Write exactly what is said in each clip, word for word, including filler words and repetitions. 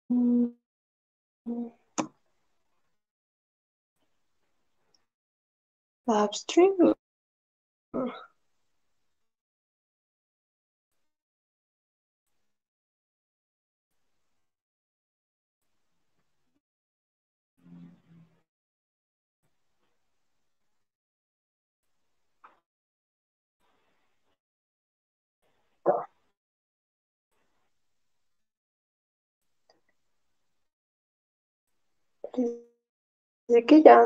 Upstream. Dice que ya.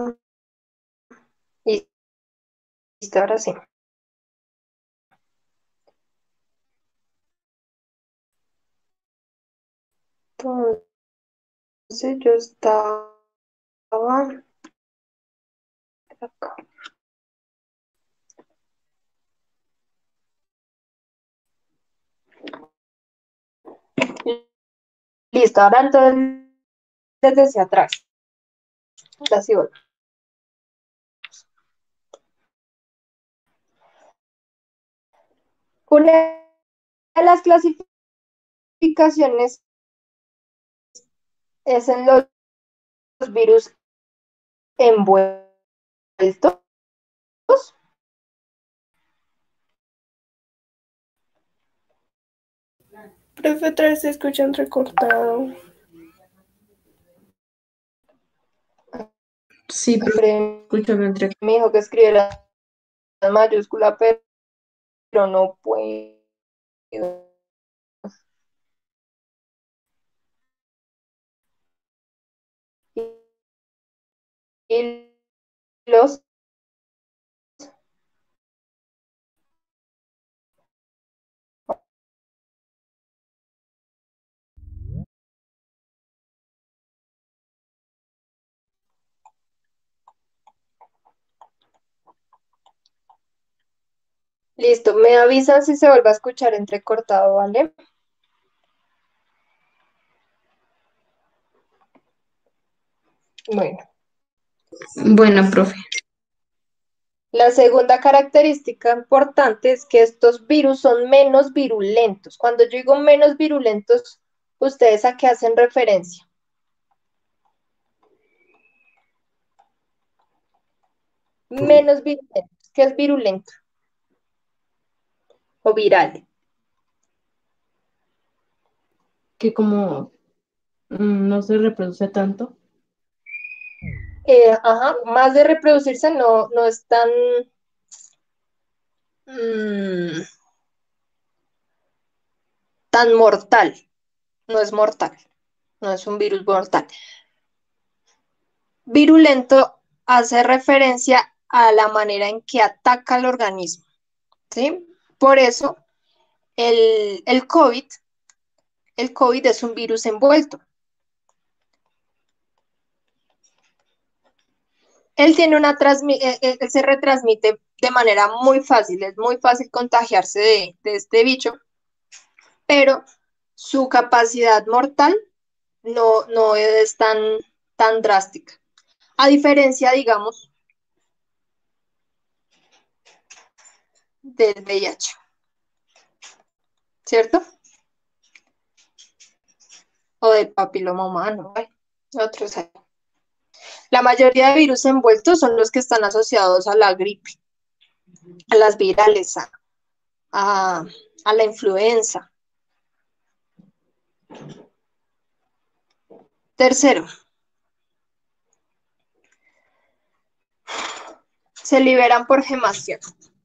Y listo, ahora sí. Entonces yo estaba acá. Listo, ahora entonces desde hacia atrás. Ahora sí voy. Una de las clasificaciones es en los virus envueltos. Profe, otra vez se escucha entrecortado. Sí, profe, escúchame entre. Me dijo que escribiera en mayúscula, pero, pero no puedo. Y los listo, me avisan si se vuelve a escuchar entrecortado, ¿vale? Bueno. Bueno, profe. La segunda característica importante es que estos virus son menos virulentos. Cuando yo digo menos virulentos, ¿ustedes a qué hacen referencia? Menos virulentos. ¿Qué es virulento? O viral. Que como mm, no se reproduce tanto. Eh, ajá, más de reproducirse no, no es tan, mmm, tan mortal. No es mortal. No es un virus mortal. Virulento hace referencia a la manera en que ataca al organismo, ¿sí? Por eso el, el COVID, el COVID es un virus envuelto. Él tiene una transmi él, él se retransmite de manera muy fácil, es muy fácil contagiarse de, de este bicho, pero su capacidad mortal no, no es tan, tan drástica. A diferencia, digamos, del V I H, ¿cierto? O del papiloma humano, ¿vale? Otros hay. La mayoría de virus envueltos son los que están asociados a la gripe, a las virales, a, a, a la influenza. Tercero, se liberan por gemación.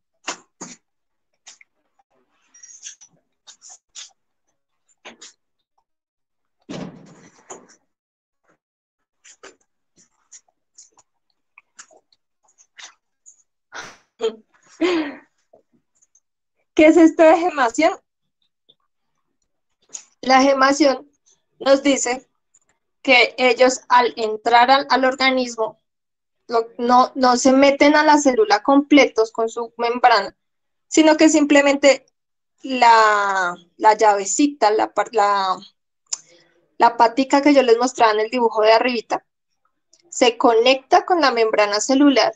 ¿Qué es esto de gemación? La gemación nos dice que ellos al entrar al, al organismo no, no, no se meten a la célula completos con su membrana, sino que simplemente la, la llavecita, la, la, la patica que yo les mostraba en el dibujo de arribita, se conecta con la membrana celular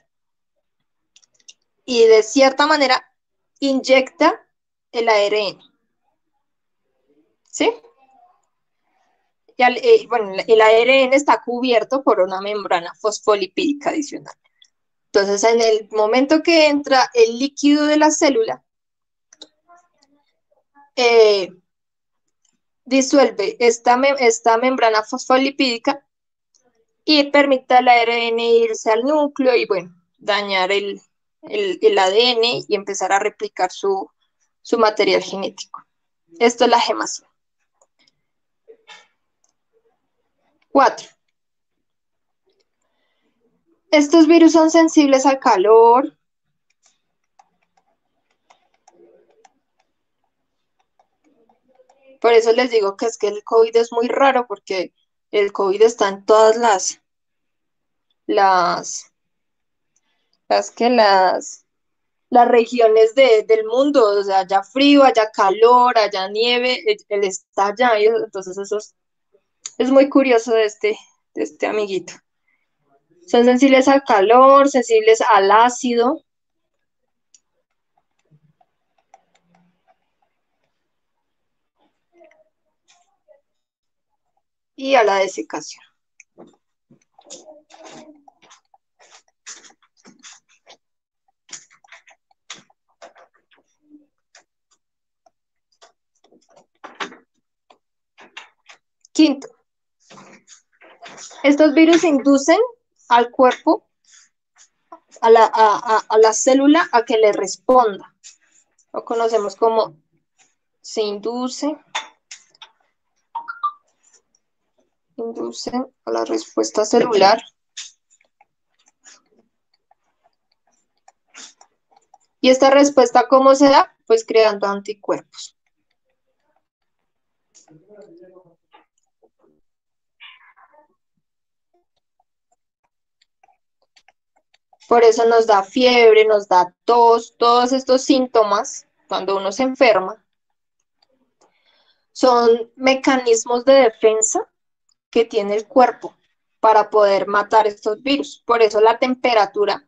y de cierta manera inyecta el A R N. ¿Sí? y al- eh, bueno, el A R N está cubierto por una membrana fosfolipídica adicional. Entonces, en el momento que entra el líquido de la célula, eh, disuelve esta, mem esta membrana fosfolipídica y permite al A R N irse al núcleo y, bueno, dañar el, el, el A D N y empezar a replicar su, su material genético. Esto es la gemación. Cuatro. Estos virus son sensibles al calor. Por eso les digo que es que el COVID es muy raro, porque el COVID está en todas las, las, las que las, las regiones de, del mundo, o sea, allá frío, allá calor, allá nieve, él, él está allá, y entonces eso es, es muy curioso de este, de este amiguito. Son sensibles al calor, sensibles al ácido. Y a la desecación. Quinto, estos virus inducen al cuerpo, a la, a, a, a la célula, a que le responda. Lo conocemos como se induce, inducen a la respuesta celular. ¿Y esta respuesta cómo se da? Pues creando anticuerpos. Por eso nos da fiebre, nos da tos, todos estos síntomas cuando uno se enferma. Son mecanismos de defensa que tiene el cuerpo para poder matar estos virus. Por eso la temperatura,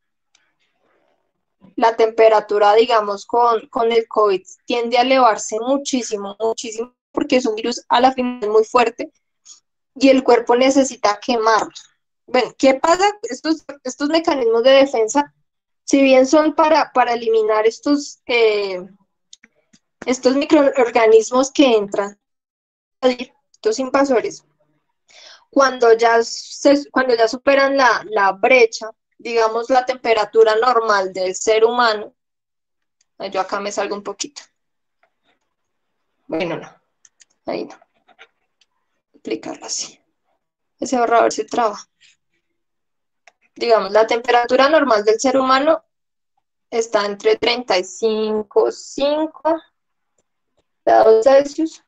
la temperatura, digamos, con, con el COVID tiende a elevarse muchísimo, muchísimo, porque es un virus a la final muy fuerte y el cuerpo necesita quemarlo. Bueno, ¿qué pasa? Estos, estos mecanismos de defensa, si bien son para, para eliminar estos, eh, estos microorganismos que entran, estos invasores, cuando ya, se, cuando ya superan la, la brecha, digamos la temperatura normal del ser humano, yo acá me salgo un poquito. Bueno, no, ahí no. Aplicarlo así. Ese borrador se traba. Digamos, la temperatura normal del ser humano está entre treinta y cinco punto cinco grados Celsius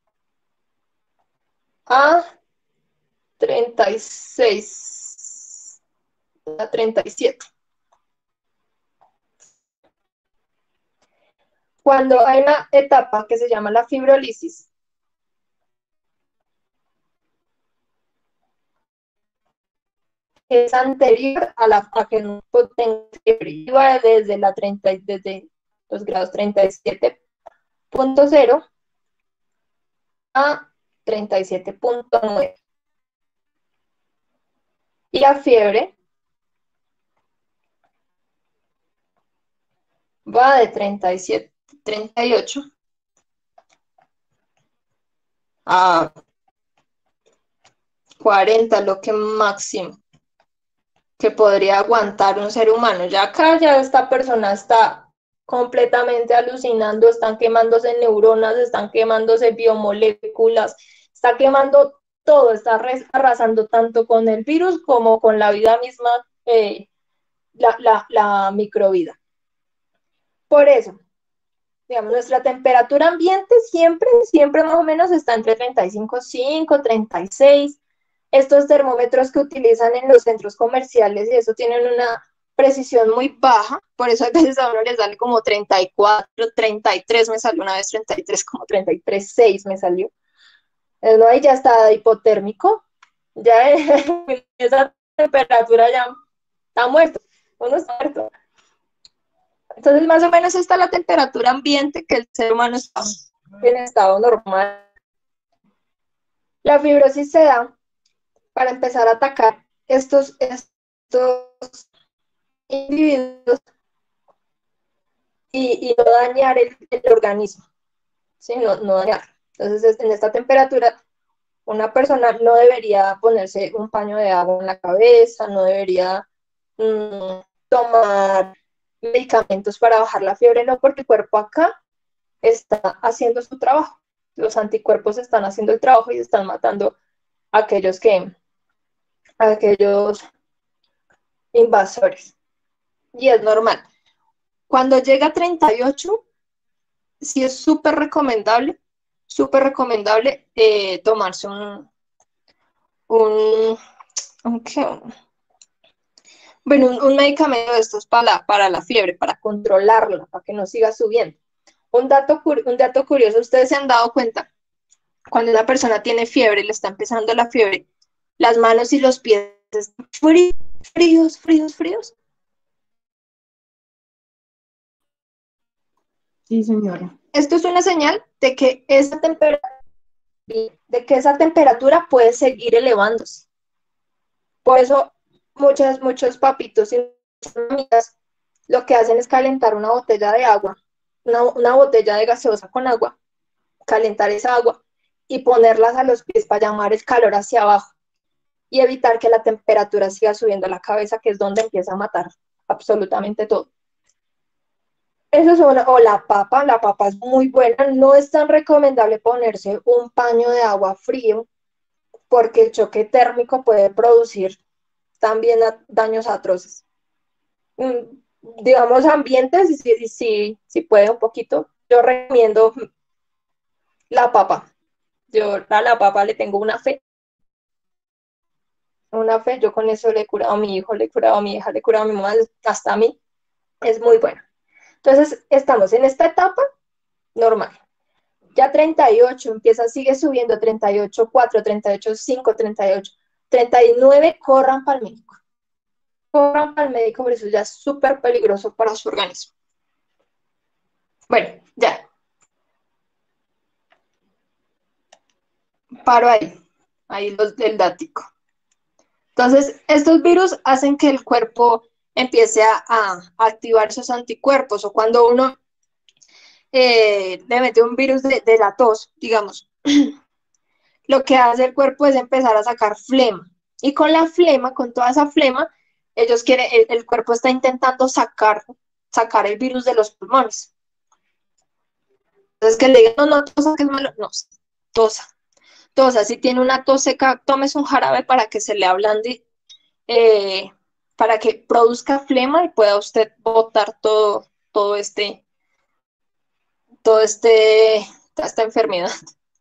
a treinta y seis a treinta y siete. Cuando hay una etapa que se llama la fibrólisis, es anterior a la a que no tenga fiebre, iba desde la treinta, desde los grados treinta y siete punto cero a treinta y siete punto nueve. Y la fiebre va de treinta y siete, treinta y ocho a cuarenta, lo que máximo que podría aguantar un ser humano. Ya acá ya esta persona está completamente alucinando, están quemándose neuronas, están quemándose biomoléculas, está quemando todo, está arrasando tanto con el virus como con la vida misma, eh, la, la, la microvida. Por eso, digamos, nuestra temperatura ambiente siempre, siempre más o menos está entre treinta y cinco punto cinco, treinta y seis. Estos termómetros que utilizan en los centros comerciales y eso tienen una precisión muy baja, por eso a veces a uno les sale como treinta y cuatro, treinta y tres, me salió una vez treinta y tres, como treinta y tres punto seis me salió. No, ahí ya está hipotérmico, ya esa temperatura ya está muerto, uno está muerto. Entonces, más o menos esta es la temperatura ambiente que el ser humano está en estado normal. La fibrosis se da para empezar a atacar estos, estos individuos y, y no dañar el, el organismo, ¿sí? No, no dañar. Entonces, en esta temperatura, una persona no debería ponerse un paño de agua en la cabeza, no debería mmm, tomar medicamentos para bajar la fiebre, no, porque el cuerpo acá está haciendo su trabajo. Los anticuerpos están haciendo el trabajo y están matando a aquellos que, a aquellos invasores. Y es normal. Cuando llega a treinta y ocho, sí es súper recomendable, súper recomendable eh, tomarse un, un, un, ¿qué? Bueno, un, un medicamento de estos para la, para la fiebre, para controlarla, para que no siga subiendo. Un dato, un dato curioso, ustedes se han dado cuenta, cuando una persona tiene fiebre, le está empezando la fiebre, las manos y los pies están fríos, fríos, fríos, fríos. Sí, señora. Esto es una señal de que esa temperatura, de que esa temperatura puede seguir elevándose. Por eso muchas, muchos papitos y muchas amigas lo que hacen es calentar una botella de agua, una, una botella de gaseosa con agua, calentar esa agua y ponerlas a los pies para llamar el calor hacia abajo y evitar que la temperatura siga subiendo a la cabeza, que es donde empieza a matar absolutamente todo. Eso es una, o la papa, la papa es muy buena, no es tan recomendable ponerse un paño de agua frío porque el choque térmico puede producir también a, daños atroces. Mm, digamos, ambientes, si, si, si puede un poquito, yo recomiendo la papa. Yo a la papa le tengo una fe, una fe, yo con eso le he curado a mi hijo, le he curado a mi hija, le he curado a mi mamá, hasta a mí, es muy bueno. Entonces, estamos en esta etapa normal. Ya treinta y ocho empieza, sigue subiendo, treinta y ocho, cuatro, treinta y ocho, cinco, treinta y ocho, treinta y nueve, corran para el médico. Corran para el médico, por eso ya es súper peligroso para su organismo. Bueno, ya. Paro ahí, ahí los del dático. Entonces, estos virus hacen que el cuerpo empiece a, a activar esos anticuerpos, o cuando uno eh, le mete un virus de, de la tos, digamos, lo que hace el cuerpo es empezar a sacar flema. Y con la flema, con toda esa flema, ellos quieren, el, el cuerpo está intentando sacar, sacar el virus de los pulmones. Entonces, que le digan, no, no, tosa, que es malo. No, tosa. Tosa, si tiene una tos seca, tómese un jarabe para que se le ablande, eh, para que produzca flema y pueda usted botar todo, todo este, todo este, toda esta enfermedad.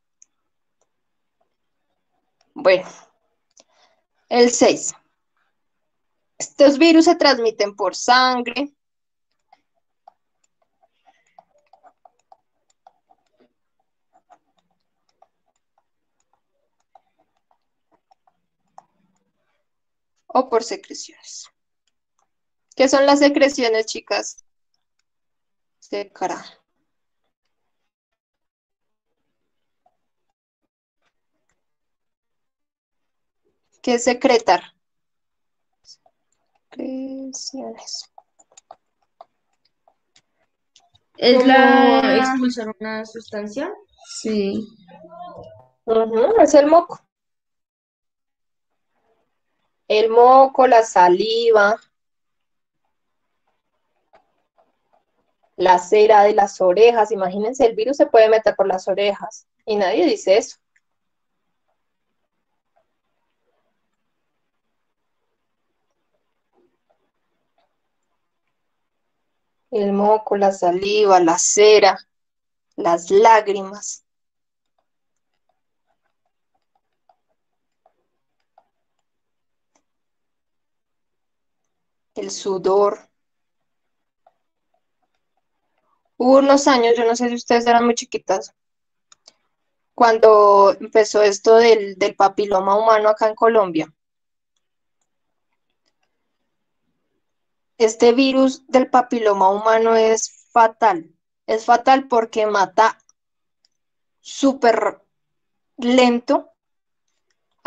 Bueno, el seis. Estos virus se transmiten por sangre, o por secreciones. ¿Qué son las secreciones, chicas? Secra. ¿Qué es secretar? Secreciones. ¿Es Como la expulsar una sustancia? Sí. Uh-huh, es el moco. El moco, la saliva, la cera de las orejas. Imagínense, el virus se puede meter por las orejas y nadie dice eso. El moco, la saliva, la cera, las lágrimas. El sudor. Hubo unos años, yo no sé si ustedes eran muy chiquitas, cuando empezó esto del, del papiloma humano acá en Colombia. Este virus del papiloma humano es fatal. Es fatal porque mata súper lento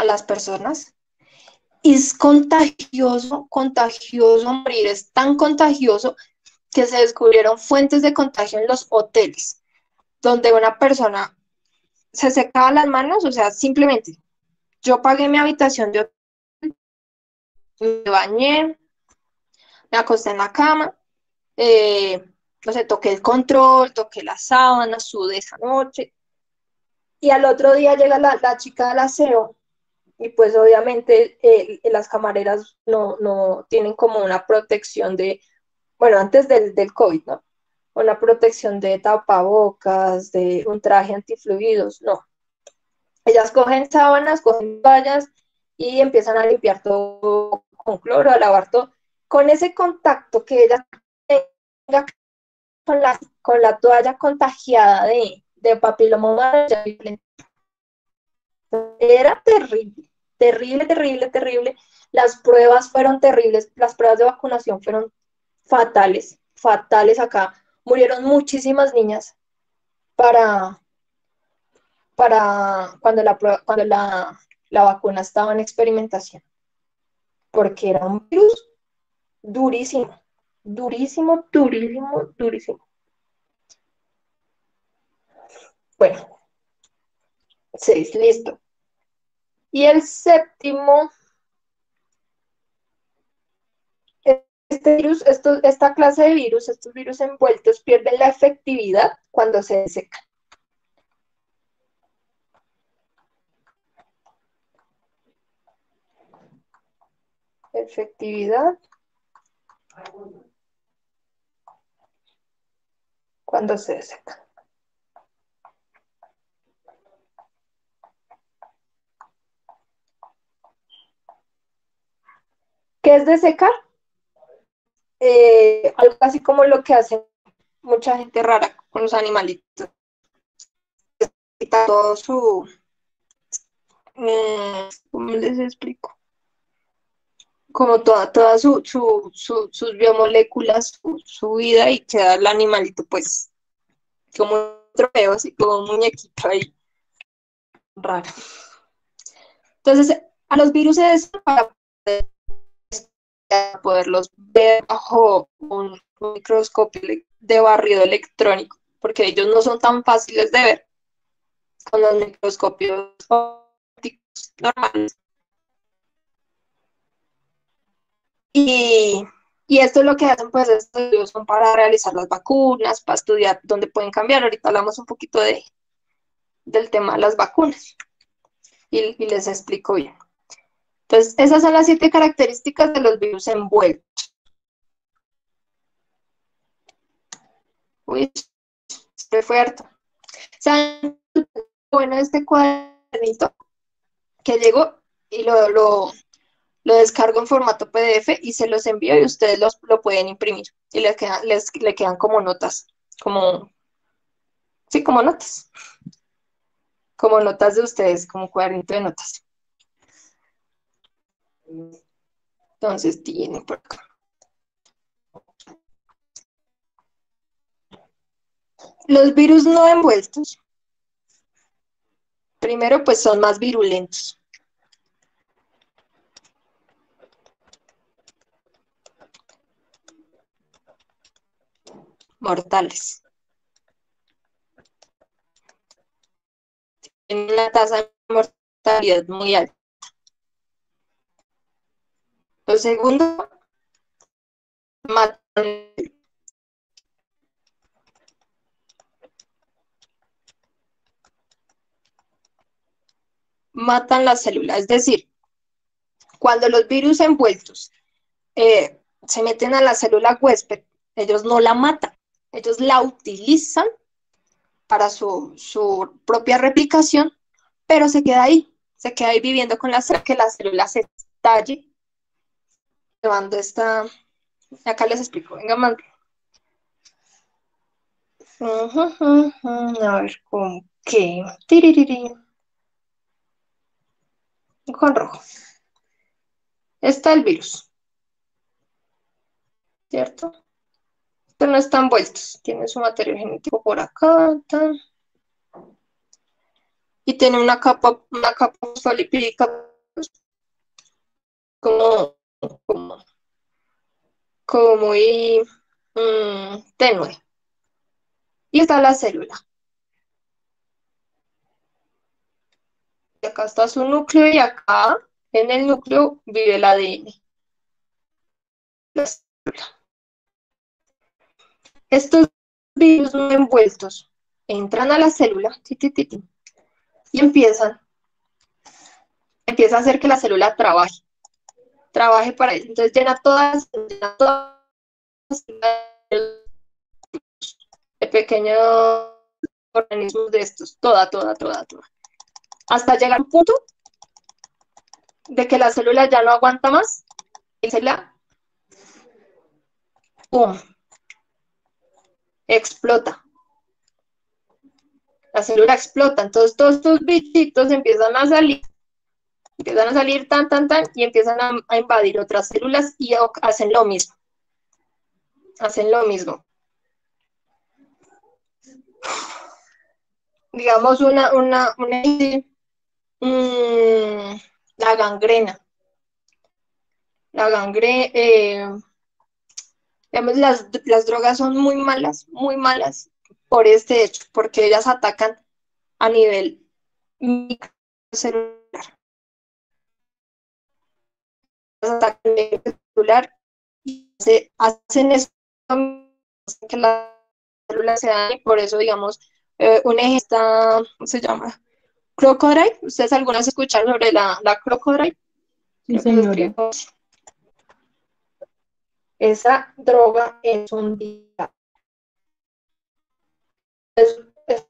a las personas. Es contagioso, contagioso morir, es tan contagioso que se descubrieron fuentes de contagio en los hoteles, donde una persona se secaba las manos, o sea, simplemente yo pagué mi habitación de hotel, me bañé, me acosté en la cama, eh, no sé, toqué el control, toqué las sábanas, sudé esa noche, y al otro día llega la, la chica del aseo, y pues obviamente eh, las camareras no, no tienen como una protección de, bueno, antes del, del COVID, ¿no? Una protección de tapabocas, de un traje antifluidos, no. Ellas cogen sábanas, cogen toallas y empiezan a limpiar todo con cloro, a lavar todo. Con ese contacto que ella tenga con la, con la toalla contagiada de, de papiloma humano, era terrible, terrible, terrible, terrible. Las pruebas fueron terribles, las pruebas de vacunación fueron fatales, fatales acá. Murieron muchísimas niñas para, para cuando, la, cuando la, la vacuna estaba en experimentación, porque era un virus durísimo, durísimo, durísimo, durísimo. Bueno, seis, listo. Y el séptimo, este virus, esto, esta clase de virus, estos virus envueltos pierden la efectividad cuando se desecan. Efectividad cuando se desecan. ¿Qué es desecar? Eh, algo así como lo que hace mucha gente rara con los animalitos. Quita todo su... Eh, ¿cómo les explico? Como toda, toda su, su, su, sus biomoléculas, su, su vida, y queda el animalito pues como un trofeo, así como un muñequito ahí raro. Entonces, a los virus es para poder, poderlos ver bajo un, un microscopio de barrido electrónico, porque ellos no son tan fáciles de ver con los microscopios ópticos normales. Y, y esto es lo que hacen, pues, estos estudios son para realizar las vacunas, para estudiar dónde pueden cambiar. Ahorita hablamos un poquito de, del tema de las vacunas y, y les explico bien. Entonces, esas son las siete características de los virus envueltos. Uy, se fue harto. ¿Saben? Bueno, este cuadernito que llegó y lo, lo, lo descargo en formato P D F y se los envío y ustedes los, lo pueden imprimir y les quedan, les, le quedan como notas, como, sí, como notas, como notas de ustedes, como cuadernito de notas. Entonces tienen por acá. Los virus no envueltos, primero pues son más virulentos. Mortales. Tienen una tasa de mortalidad muy alta. Lo segundo, matan, matan la célula, es decir, cuando los virus envueltos eh, se meten a la célula huésped, ellos no la matan, ellos la utilizan para su, su propia replicación, pero se queda ahí, se queda ahí viviendo con la célula, que la célula se estalle, llevando esta, acá les explico, venga, más. Uh -huh, uh -huh. A ver, ¿con qué? Tiririri. Con rojo. Está el virus, ¿cierto? Pero no están vueltos, tiene su material genético por acá, tan. Y tiene una capa, una capa fosfolipídica como, como, como muy mm, tenue. Y está la célula. Y acá está su núcleo y acá en el núcleo vive el A D N. La célula. Estos virus no envueltos entran a la célula ti, ti, ti, ti, y empiezan, empieza a hacer que la célula trabaje, trabaje para eso. Entonces llena todas, llena todas las células de pequeños organismos de estos, toda, toda, toda, toda. Hasta llegar a un punto de que la célula ya no aguanta más y se la ¡pum! Explota. La célula explota. Entonces todos estos bichitos empiezan a salir, empiezan a salir tan, tan, tan, y empiezan a, a invadir otras células y hacen lo mismo. Hacen lo mismo. Digamos una, una, una mmm, la gangrena. La gangrena, eh, digamos, las, las drogas son muy malas, muy malas por este hecho, porque ellas atacan a nivel microcelular. Atacan a nivel celular y se hacen eso que la célula se dañe, por eso, digamos, eh, un ejemplo está, ¿cómo se llama? Crocodile. ¿Ustedes alguna vez escucharon sobre la, la crocodile? Sí, señora. Esa droga es un día. Es, es,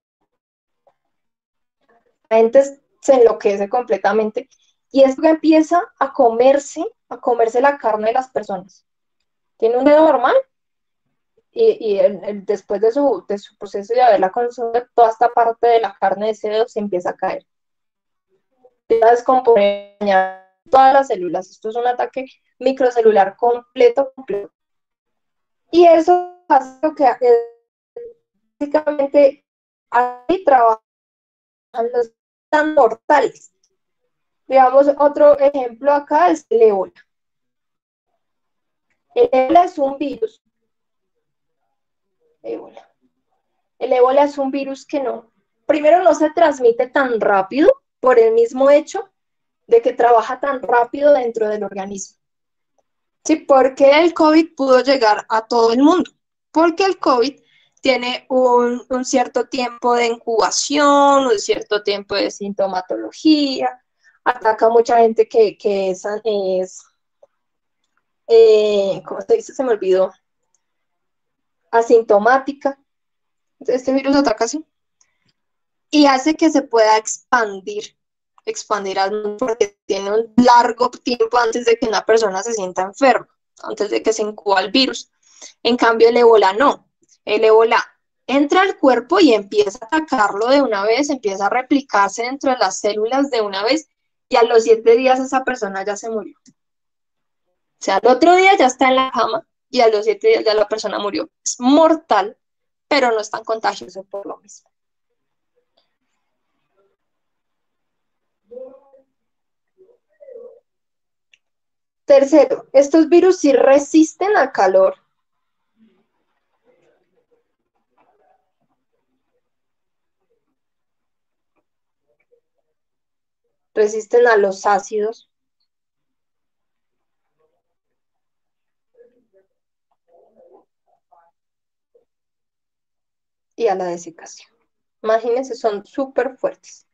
la gente se enloquece completamente y es que empieza a comerse, a comerse la carne de las personas. Tiene un dedo normal y, y el, el, después de su, de su proceso de haberla consumido, toda esta parte de la carne de ese dedo se empieza a caer. Empieza a descomponer todas las células. Esto es un ataque microcelular completo, completo. Y eso hace lo que básicamente ahí trabajan los tan mortales. Digamos, otro ejemplo acá es el ébola. El ébola es un virus. Ébola. El ébola es un virus que no, primero no se transmite tan rápido por el mismo hecho de que trabaja tan rápido dentro del organismo. Sí, porque el COVID pudo llegar a todo el mundo, porque el COVID tiene un, un cierto tiempo de incubación, un cierto tiempo de sintomatología, ataca a mucha gente que, que es, es eh, ¿cómo se dice? Se me olvidó, asintomática. Este virus ataca así y hace que se pueda expandir, expandir al mundo porque tiene un largo tiempo antes de que una persona se sienta enferma, antes de que se incuba el virus. En cambio, el ébola no. El ébola entra al cuerpo y empieza a atacarlo de una vez, empieza a replicarse dentro de las células de una vez y a los siete días esa persona ya se murió. O sea, al otro día ya está en la cama y a los siete días ya la persona murió. Es mortal, pero no es tan contagioso por lo mismo. Tercero, estos virus sí resisten al calor. Resisten a los ácidos. Y a la desecación. Imagínense, son súper fuertes.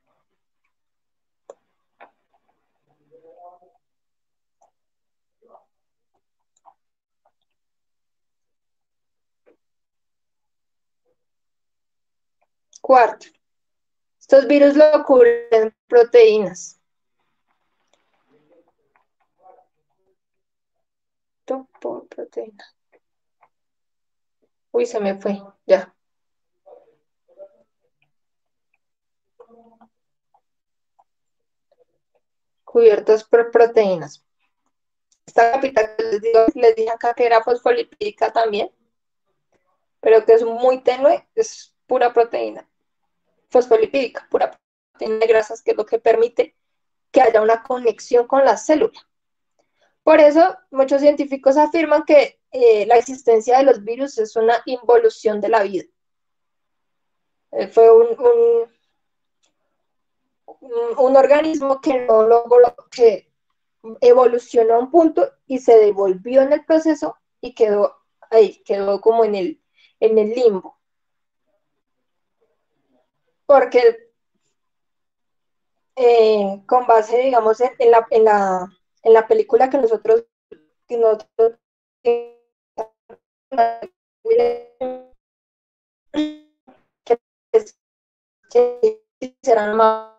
Cuarto, estos virus lo cubren proteínas. Por proteína. Uy, se me fue, ya. Cubiertos por proteínas. Esta capita que les digo, les dije acá que era fosfolipídica también, pero que es muy tenue, es pura proteína. Fosfolipídica, pura proteína de grasas, que es lo que permite que haya una conexión con la célula. Por eso, muchos científicos afirman que eh, la existencia de los virus es una involución de la vida. Eh, fue un, un, un, un organismo que no logró, que evolucionó a un punto y se devolvió en el proceso y quedó ahí, quedó como en el, en el limbo. Porque eh, con base, digamos, en, en, la, en, la, en la película que nosotros, que nosotros que serán más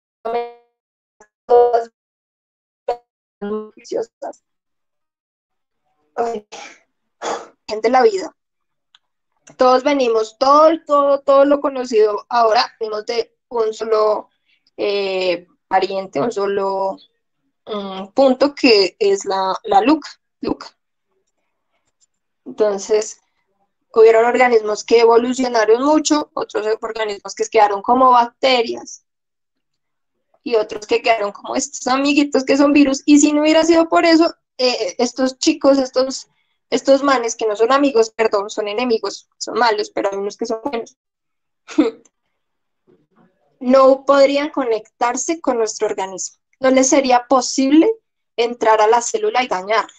todas viciosas. Ay, gente de la vida. Todos venimos, todo, todo, todo lo conocido ahora, venimos de un solo eh, pariente, un solo um, punto que es la, la LUC, LUC. Entonces, hubieron organismos que evolucionaron mucho, otros organismos que quedaron como bacterias y otros que quedaron como estos amiguitos que son virus. Y si no hubiera sido por eso, eh, estos chicos, estos, estos manes que no son amigos, perdón, son enemigos, son malos, pero hay unos que son buenos, no podrían conectarse con nuestro organismo. No les sería posible entrar a la célula y dañarla.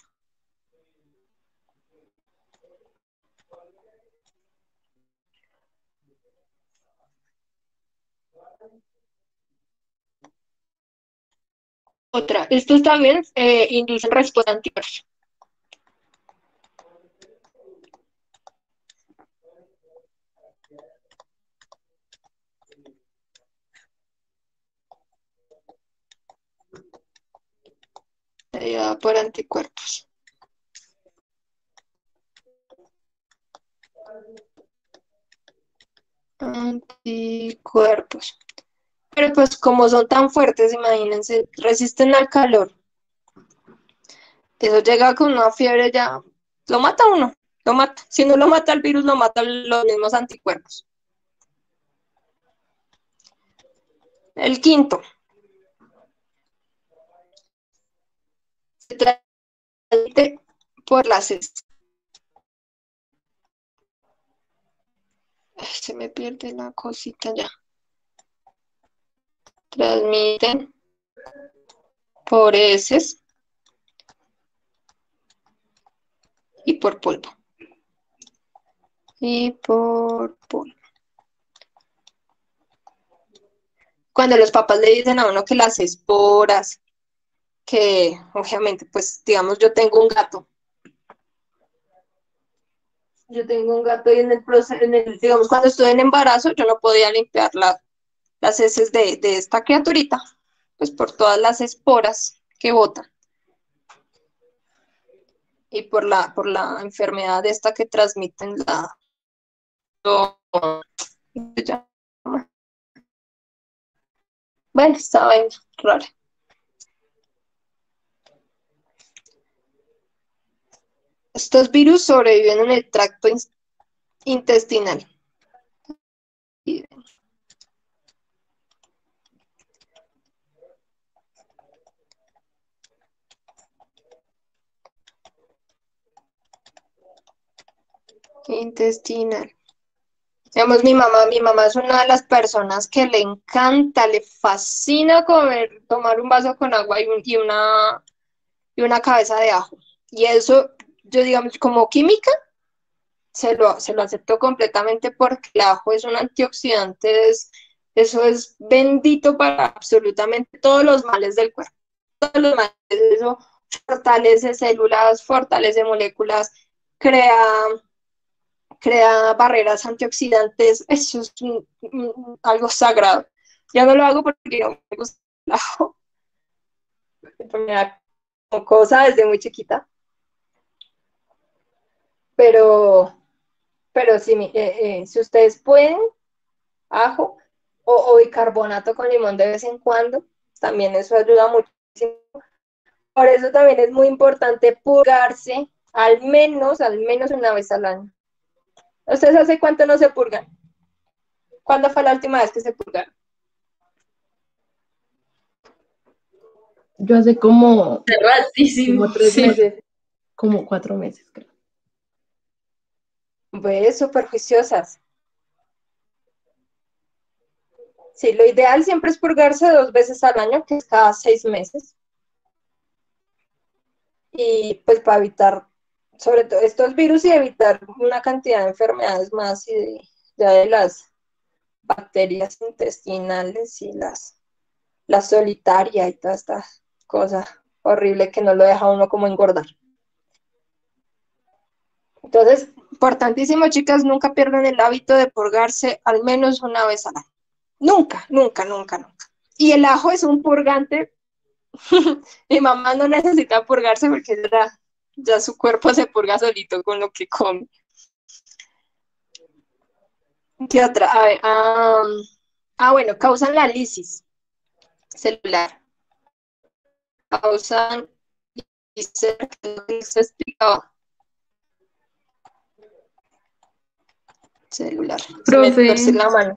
Otra, estos también eh, inducen respuesta anticuerpos. Ya por anticuerpos. Anticuerpos. Pero pues como son tan fuertes, imagínense, resisten al calor. Eso llega con una fiebre ya, lo mata uno, lo mata. Si no lo mata el virus, lo matan los mismos anticuerpos. El quinto. Se transmite por las heces. Se me pierde la cosita ya. Transmiten por heces y por polvo. Y por polvo. Cuando los papás le dicen a uno que las esporas, que obviamente, pues digamos, yo tengo un gato. Yo tengo un gato y en el proceso, en el, digamos, cuando estuve en embarazo, yo no podía limpiar la, las heces de, de esta criaturita, pues por todas las esporas que botan. Y por la, por la enfermedad de esta que transmiten la... Bueno, esta vaina rara. Estos virus sobreviven en el tracto in intestinal. Intestinal. Digamos, mi mamá, mi mamá es una de las personas que le encanta, le fascina comer, tomar un vaso con agua y, un, y, una, y una cabeza de ajo. Y eso, yo digamos, como química, se lo, se lo acepto completamente porque el ajo es un antioxidante, es, eso es bendito para absolutamente todos los males del cuerpo. Todos los males, eso fortalece células, fortalece moléculas, crea... crea barreras antioxidantes, eso es un, un, algo sagrado. Ya no lo hago porque no me gusta el ajo, me da como cosa desde muy chiquita, pero, pero sí, eh, eh, si ustedes pueden, ajo o, o bicarbonato con limón de vez en cuando, también eso ayuda muchísimo. Por eso también es muy importante purgarse al menos, al menos una vez al año. ¿Ustedes hace cuánto no se purgan? ¿Cuándo fue la última vez que se purgaron? Yo hace como, Ratísimo. como tres Sí. meses, como cuatro meses, creo. Ve, súper juiciosas. Sí, lo ideal siempre es purgarse dos veces al año, que es cada seis meses. Y pues para evitar, sobre todo estos virus y evitar una cantidad de enfermedades más y de, ya de las bacterias intestinales y las, la solitaria y toda esta cosa horrible que no lo deja a uno como engordar. Entonces, importantísimo, chicas, nunca pierdan el hábito de purgarse al menos una vez al año. Nunca, nunca, nunca, nunca. Y el ajo es un purgante. Mi mamá no necesita purgarse porque ya, ya su cuerpo se purga solito con lo que come. ¿Qué otra? A ver, ah, ah, bueno, causan la lisis celular. Causan lisis, que se explicaba. Celular. Se me Profe, torce la mano.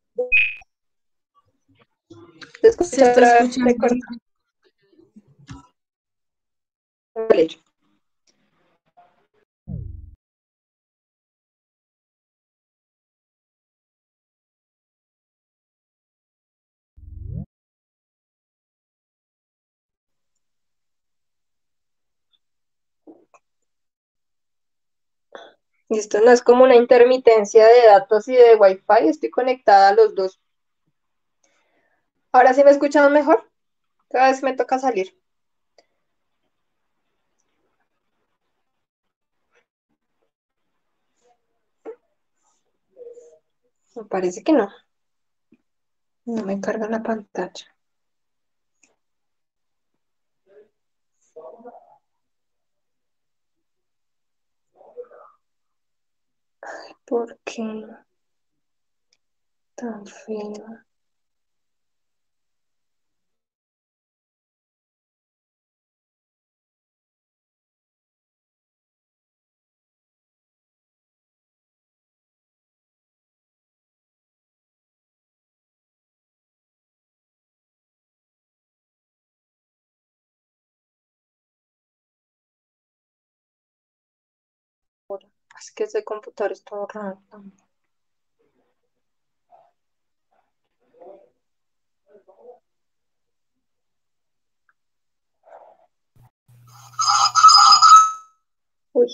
¿Te se escucha está otra vez? escuchando. Se corta. Vale. Y esto no es como una intermitencia de datos y de Wi-Fi, estoy conectada a los dos. ¿Ahora sí me escuchan mejor? Cada vez me toca salir. Me parece que no. No me carga la pantalla. ¿Por qué tan feo? Es que ese computador es todo raro también. Uy.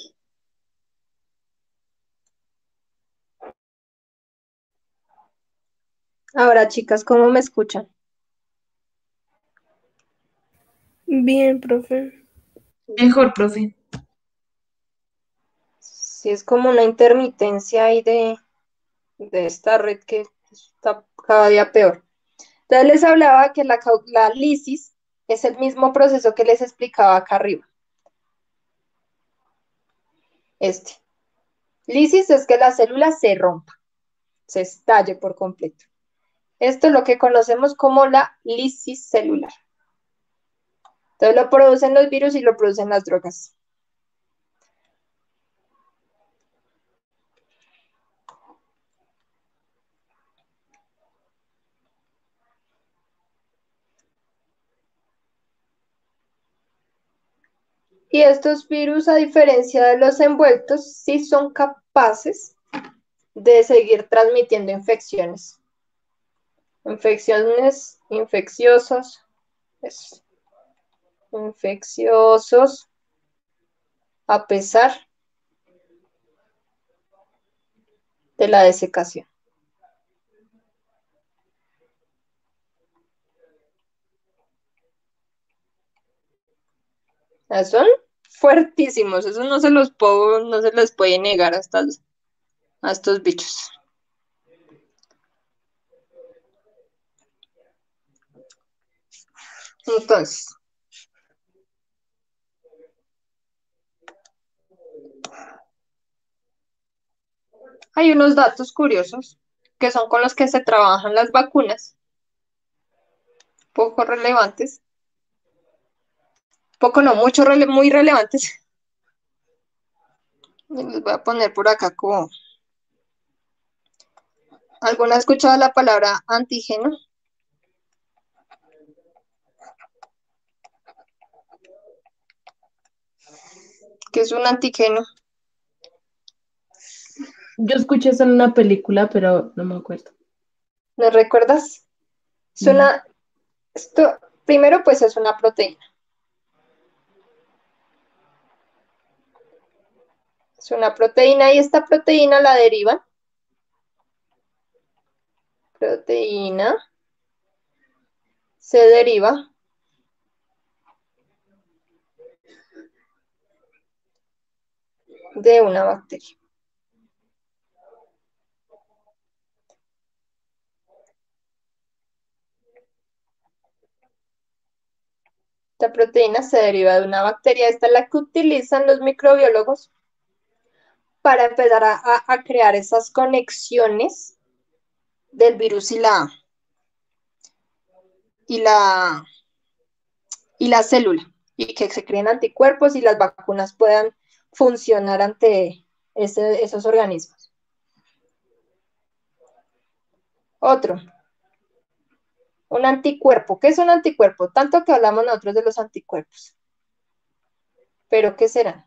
Ahora, chicas, ¿cómo me escuchan? Bien, profe. Mejor, profe. Sí, es como una intermitencia ahí de, de esta red que está cada día peor. Entonces les hablaba que la, cau- la lisis es el mismo proceso que les explicaba acá arriba. Este. Lisis es que la célula se rompa, se estalle por completo. Esto es lo que conocemos como la lisis celular. Entonces lo producen los virus y lo producen las drogas. Y estos virus, a diferencia de los envueltos, sí son capaces de seguir transmitiendo infecciones. Infecciones infecciosas, es, infecciosos, a pesar de la desecación. Son fuertísimos, eso no se los puedo, no se les puede negar a, estas, a estos bichos. Entonces, hay unos datos curiosos que son con los que se trabajan las vacunas, poco relevantes, poco no, mucho, rele muy relevantes. Les voy a poner por acá como... ¿Alguna ha escuchado la palabra antígeno? que es un antígeno. Yo escuché eso en una película, pero no me acuerdo. ¿No recuerdas? Es No. una, esto, primero pues es una proteína. Es una proteína y esta proteína la derivan. Proteína se deriva de una bacteria. Esta proteína se deriva de una bacteria. Esta es la que utilizan los microbiólogos para empezar a, a, a crear esas conexiones del virus y la, y la, y la célula, y que se creen anticuerpos y las vacunas puedan funcionar ante ese, esos organismos. Otro, un anticuerpo. ¿Qué es un anticuerpo? Tanto que hablamos nosotros de los anticuerpos. ¿Pero qué serán?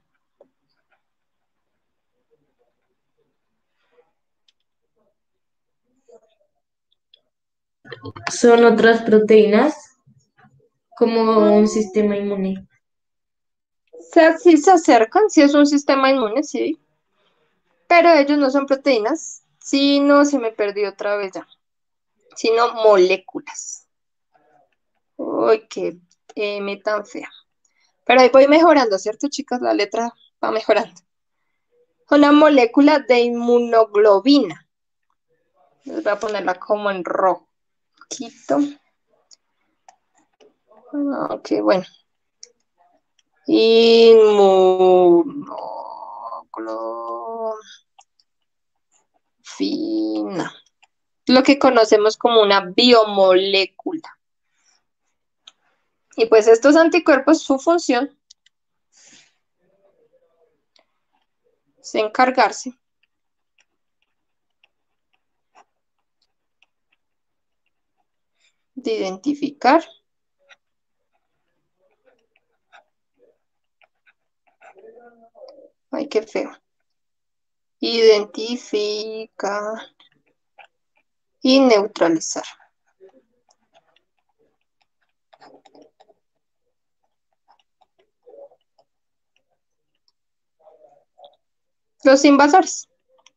Son otras proteínas como un sistema inmune. Se, sí se acercan, sí es un sistema inmune, sí, pero ellos no son proteínas, sino, se me perdió otra vez ya, sino moléculas. Uy, qué M tan fea. Pero ahí voy mejorando, ¿cierto, chicas? La letra va mejorando. Una molécula de inmunoglobina. Les voy a ponerla como en rojito. Ah, ok, bueno. Inmunoglobina. Lo que conocemos como una biomolécula. Y pues estos anticuerpos, su función es encargarse de identificar ay, qué feo. Identificar y neutralizar los invasores.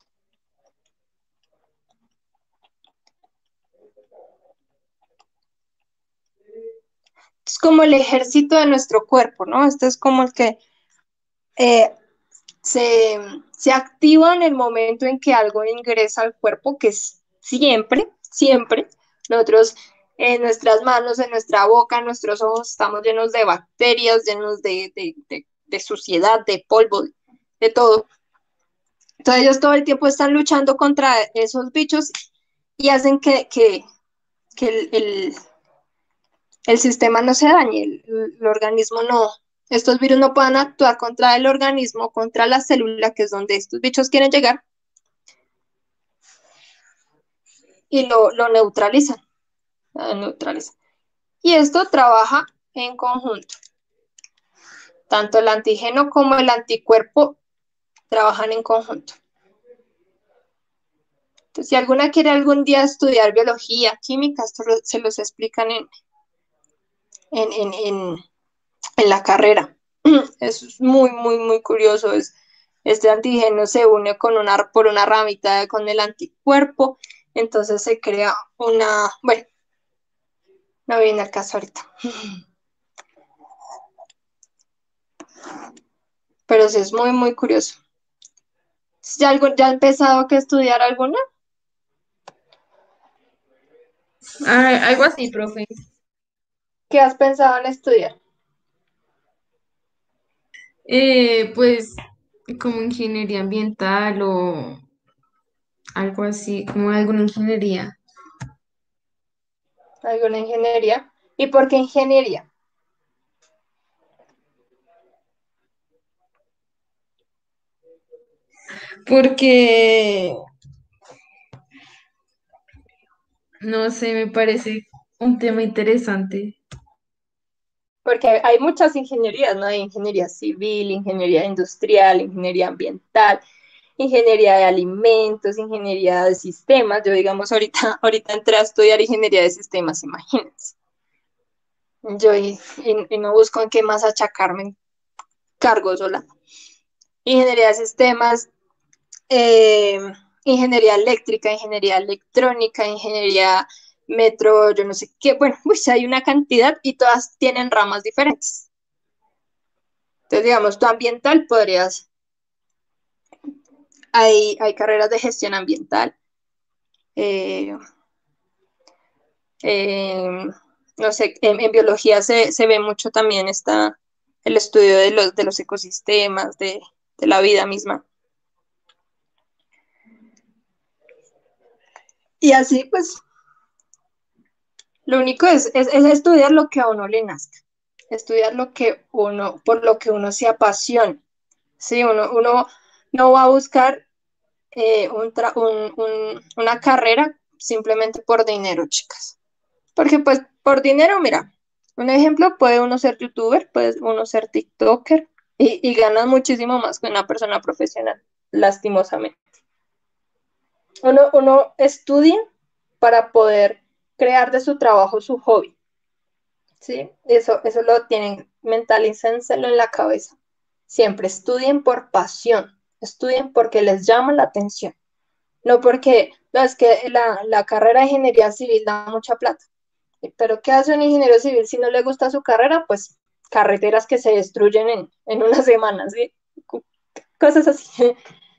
Es como el ejército de nuestro cuerpo, ¿no? Este es como el que eh, se, se activa en el momento en que algo ingresa al cuerpo, que es siempre, siempre, nosotros en nuestras manos, en nuestra boca, en nuestros ojos, estamos llenos de bacterias, llenos de, de, de, de suciedad, de polvo, de todo. Entonces ellos todo el tiempo están luchando contra esos bichos y hacen que, que, que el, el, el sistema no se dañe, el, el organismo no, estos virus no puedan actuar contra el organismo, contra la célula, que es donde estos bichos quieren llegar, y lo, lo neutralizan, lo neutralizan. Y esto trabaja en conjunto. Tanto el antígeno como el anticuerpo trabajan en conjunto. Entonces, si alguna quiere algún día estudiar biología, química, esto lo, se los explican en, en, en, en, en la carrera. Es muy, muy, muy curioso. Es, este antígeno se une con una, por una ramita con el anticuerpo, entonces se crea una, bueno, no viene al caso ahorita. Pero sí es muy, muy curioso. ¿Ya, algo, ya ha empezado a estudiar alguna? Ah, algo así, profe. ¿Qué has pensado en estudiar? Eh, pues como ingeniería ambiental o algo así, como alguna ingeniería. ¿Alguna ingeniería? ¿Y por qué ingeniería? Porque, no sé, me parece un tema interesante. porque hay, hay muchas ingenierías, ¿no? Hay ingeniería civil, ingeniería industrial, ingeniería ambiental, ingeniería de alimentos, ingeniería de sistemas. Yo, digamos, ahorita, ahorita entré a estudiar ingeniería de sistemas, imagínense. Yo y, y- y no busco en qué más achacarme, cargo sola. Ingeniería de sistemas, eh, ingeniería eléctrica, ingeniería electrónica, ingeniería metro, yo no sé qué. Bueno, pues hay una cantidad y todas tienen ramas diferentes. Entonces, digamos, tu ambiental podrías, hay, hay carreras de gestión ambiental, eh, eh, no sé, en, en biología se, se ve mucho también esta, el estudio de los, de los ecosistemas, de, de la vida misma. Y así, pues, lo único es, es, es estudiar lo que a uno le nazca, estudiar lo que uno, por lo que uno se apasiona. Sí, uno, uno no va a buscar eh, un tra- un- un- una carrera simplemente por dinero, chicas. Porque pues por dinero, mira, un ejemplo, puede uno ser youtuber, puede uno ser TikToker y, y ganas muchísimo más que una persona profesional, lastimosamente. Uno, uno estudia para poder crear de su trabajo su hobby, ¿sí? Eso, eso lo tienen, mentalícenselo en la cabeza. Siempre estudien por pasión, estudien porque les llama la atención, no porque, no, es que la, la carrera de ingeniería civil da mucha plata. Pero ¿qué hace un ingeniero civil si no le gusta su carrera? Pues carreteras que se destruyen en, en una semana, ¿sí? Cosas así.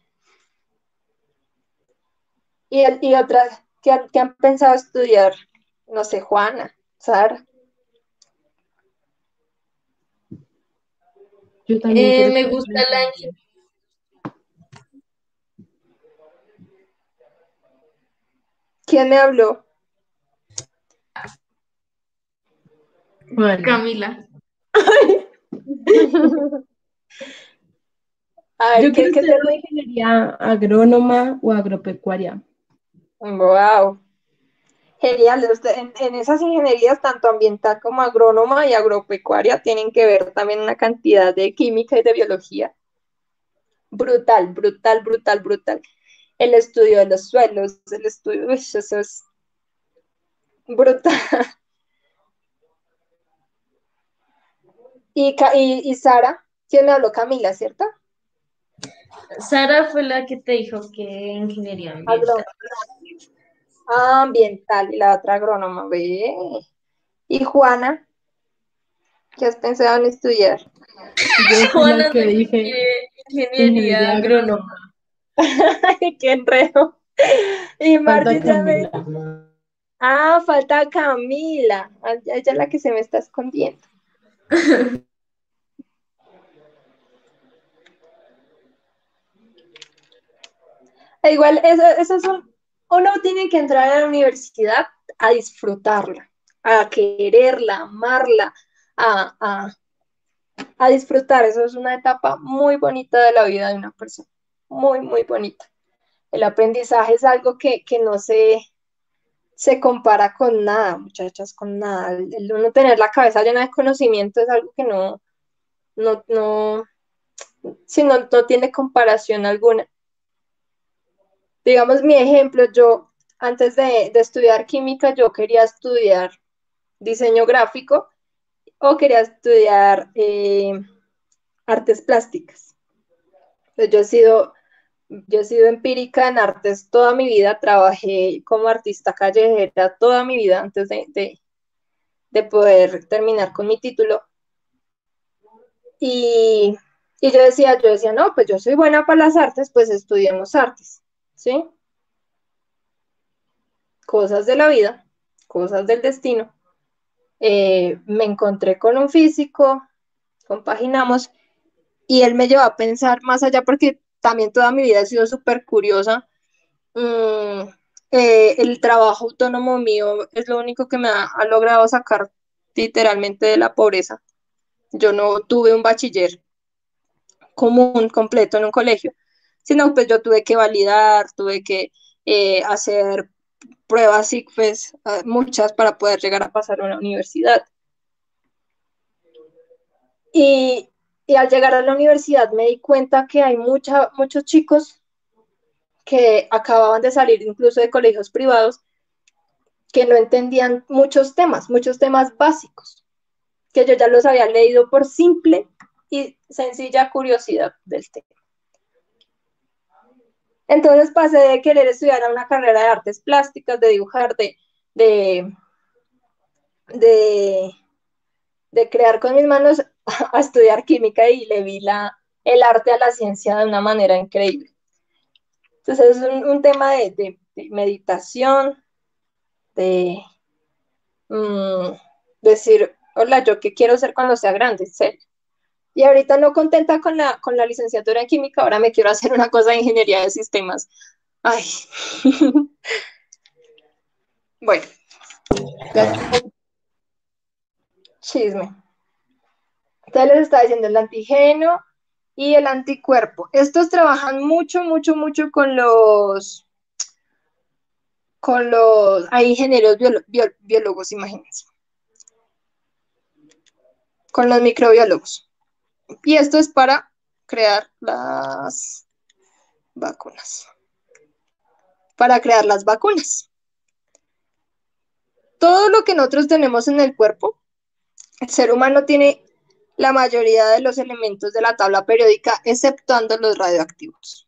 Y, el- y otras que han, que han pensado estudiar, no sé, Juana, Sara. Yo también Eh, quiero me estudiar gusta la ingeniería. ¿Quién me habló? Bueno, Camila. A ver, yo ¿qué, quiero qué estudiar te... una ingeniería agrónoma o agropecuaria. Wow, genial. Usted- En, en esas ingenierías, tanto ambiental como agrónoma y agropecuaria, tienen que ver también una cantidad de química y de biología. Brutal, brutal, brutal, brutal. El estudio de los suelos, el estudio, uy, eso es brutal. Y, Ca- y, y Sara, ¿quién me habló? Camila, ¿cierto? Sara fue la que te dijo que ingeniería ambiental. Agrónoma. Ah, ambiental, y la otra agrónoma, ve. Y Juana, ¿qué has pensado en estudiar? Yo fui la Juana que se dije quiere ingeniería ingeniería agrónoma. agrónoma. Ay, qué enredo. Y Falta Martín ya me... Camila. Ah, falta Camila. Ah, ya- ella es la que se me está escondiendo. E igual, eso, eso es un... Uno tiene que entrar a la universidad a disfrutarla, a quererla, amarla, a, a, a disfrutar. Eso es una etapa muy bonita de la vida de una persona. Muy, muy bonita. El aprendizaje es algo que, que no se, se compara con nada, muchachas, con nada. El, el uno tener la cabeza llena de conocimiento es algo que no, no, no, sí, no, no tiene comparación alguna. Digamos, mi ejemplo, yo antes de, de estudiar química, yo quería estudiar diseño gráfico o quería estudiar eh, artes plásticas. Entonces, yo he sido, yo he sido empírica en artes toda mi vida, trabajé como artista callejera toda mi vida antes de, de, de poder terminar con mi título. Y, y yo decía, yo decía, no, pues yo soy buena para las artes, pues estudiemos artes, ¿sí? Cosas de la vida, cosas del destino. Eh, me encontré con un físico, compaginamos, y él me llevó a pensar más allá porque también toda mi vida he sido súper curiosa. Mm, eh, el trabajo autónomo mío es lo único que me ha, ha logrado sacar literalmente de la pobreza. Yo no tuve un bachiller común, completo en un colegio, sino pues yo tuve que validar, tuve que eh, hacer pruebas y pues muchas para poder llegar a pasar a una universidad. Y, y al llegar a la universidad me di cuenta que hay mucha, muchos chicos que acababan de salir incluso de colegios privados que no entendían muchos temas, muchos temas básicos, que yo ya los había leído por simple y sencilla curiosidad del tema. Entonces pasé de querer estudiar a una carrera de artes plásticas, de dibujar, de, de, de, de crear con mis manos, a estudiar química, y le vi la, el arte a la ciencia de una manera increíble. Entonces es un, un tema de, de, de meditación, de mmm, decir, hola, ¿yo qué quiero ser cuando sea grande? ¿Sí? Y ahorita no contenta con la, con la licenciatura en química, ahora me quiero hacer una cosa de ingeniería de sistemas. Ay. Bueno, chisme. Entonces les estaba diciendo el antígeno y el anticuerpo. Estos trabajan mucho, mucho, mucho con los, con los, hay ingenieros biolo, bio, biólogos, imagínense, con los microbiólogos. Y esto es para crear las vacunas. Para crear las vacunas. Todo lo que nosotros tenemos en el cuerpo, el ser humano tiene la mayoría de los elementos de la tabla periódica, exceptuando los radioactivos.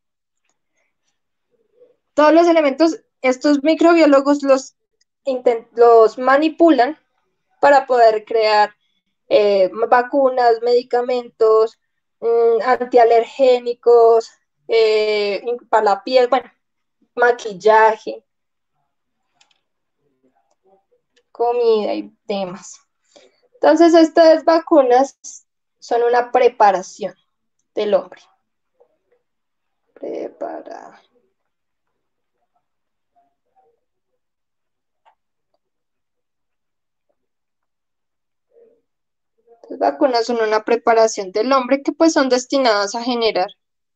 Todos los elementos, estos microbiólogos los, los manipulan para poder crear eh, vacunas, medicamentos, mmm, antialergénicos, eh, para la piel, bueno, maquillaje, comida y demás. Entonces, estas vacunas son una preparación del hombre. Prepara. Las vacunas son una preparación del hombre que pues son destinadas a generar.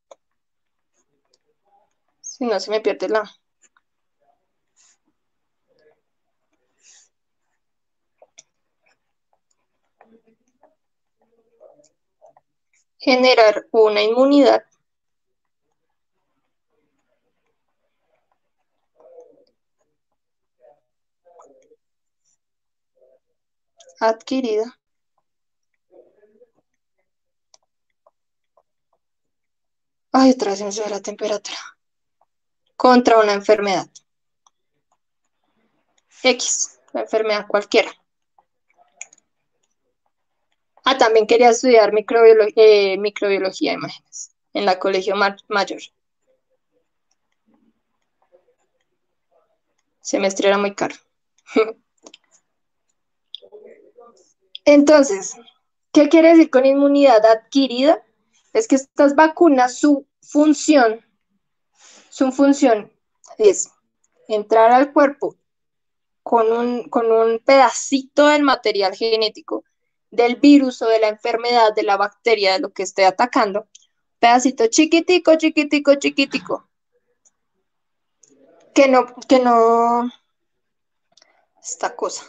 Si no, se me pierde la... Generar una inmunidad adquirida ay, otra vez se me sube la temperatura contra una enfermedad X, una enfermedad cualquiera. Ah, también quería estudiar microbiología, eh, microbiología, imagínense, en la Colegio Mayor. Semestre era muy caro. Entonces, ¿qué quiere decir con inmunidad adquirida? Es que estas vacunas, su función, su función es entrar al cuerpo con un, con un pedacito del material genético del virus o de la enfermedad, de la bacteria, de lo que esté atacando, pedacito chiquitico, chiquitico, chiquitico, que no, que no, esta cosa,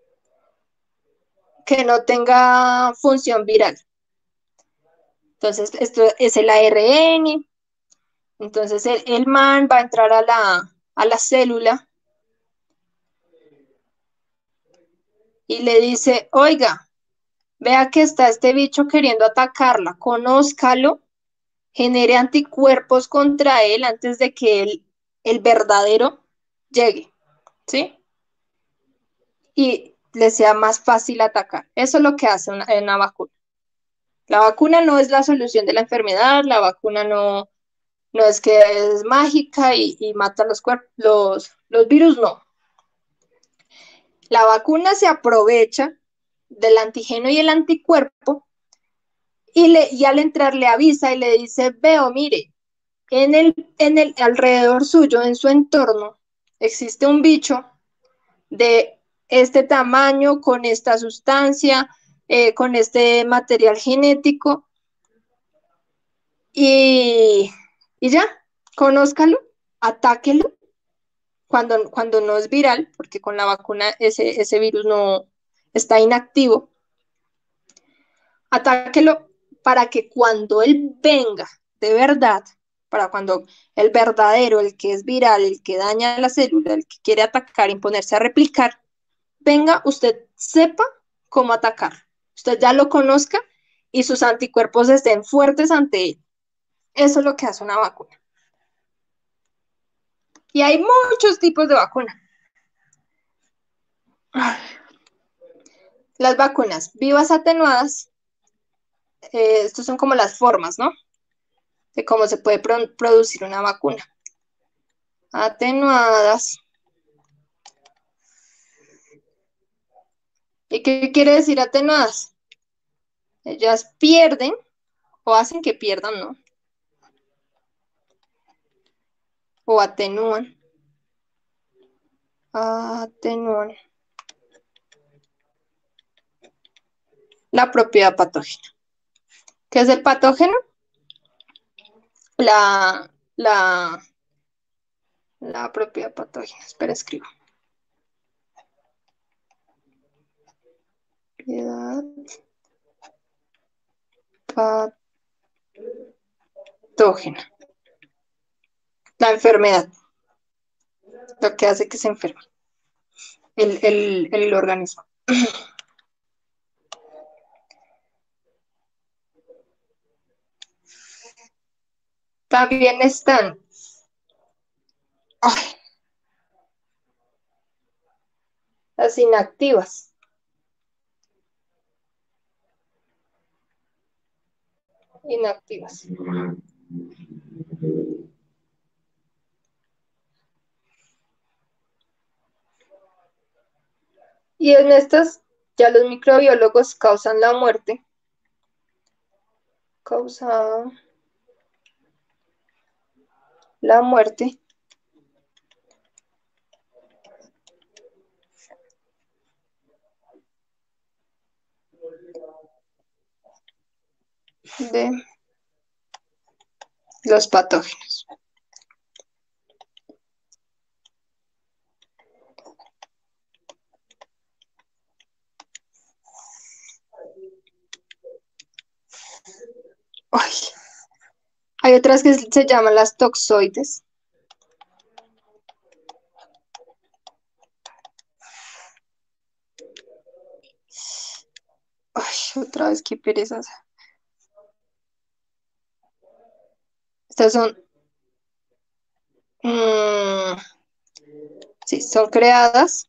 que no tenga función viral. Entonces, esto es el A R N, entonces el, el man va a entrar a la, a la célula y le dice, oiga, vea que está este bicho queriendo atacarla, conózcalo, genere anticuerpos contra él antes de que el, el verdadero llegue, ¿sí? Y le sea más fácil atacar. Eso es lo que hace una, una vacuna. La vacuna no es la solución de la enfermedad, la vacuna no, no es que es mágica y, y mata los, los, los virus, no. La vacuna se aprovecha del antígeno y el anticuerpo y, le, y al entrar le avisa y le dice, veo, mire, en el, en el alrededor suyo, en su entorno, existe un bicho de este tamaño, con esta sustancia, eh, con este material genético, y, y ya, conózcalo, atáquelo, cuando, cuando no es viral, porque con la vacuna ese, ese virus no está inactivo, atáquelo para que cuando él venga de verdad, para cuando el verdadero, el que es viral, el que daña la célula, el que quiere atacar, imponerse a replicar, venga, usted sepa cómo atacar, usted ya lo conozca y sus anticuerpos estén fuertes ante él. Eso es lo que hace una vacuna. Y hay muchos tipos de vacuna. Las vacunas vivas atenuadas, eh, estos son como las formas, ¿no? De cómo se puede pro producir una vacuna. Atenuadas. ¿Y qué quiere decir atenuadas? Ellas pierden o hacen que pierdan, ¿no? O atenúan. Atenúan la propiedad patógena. ¿Qué es el patógeno? La, la, la propiedad patógena. Espera, escribo. Propiedad patógena. La enfermedad. Lo que hace que se enferme el, el, el organismo. También están ay, las inactivas. Inactivas. Y en estas ya los microbiólogos causan la muerte. Causa la muerte de los patógenos. Ay. Hay otras que se llaman las toxoides. Ay, otra vez, qué perezas. Estas son, mmm, sí, son creadas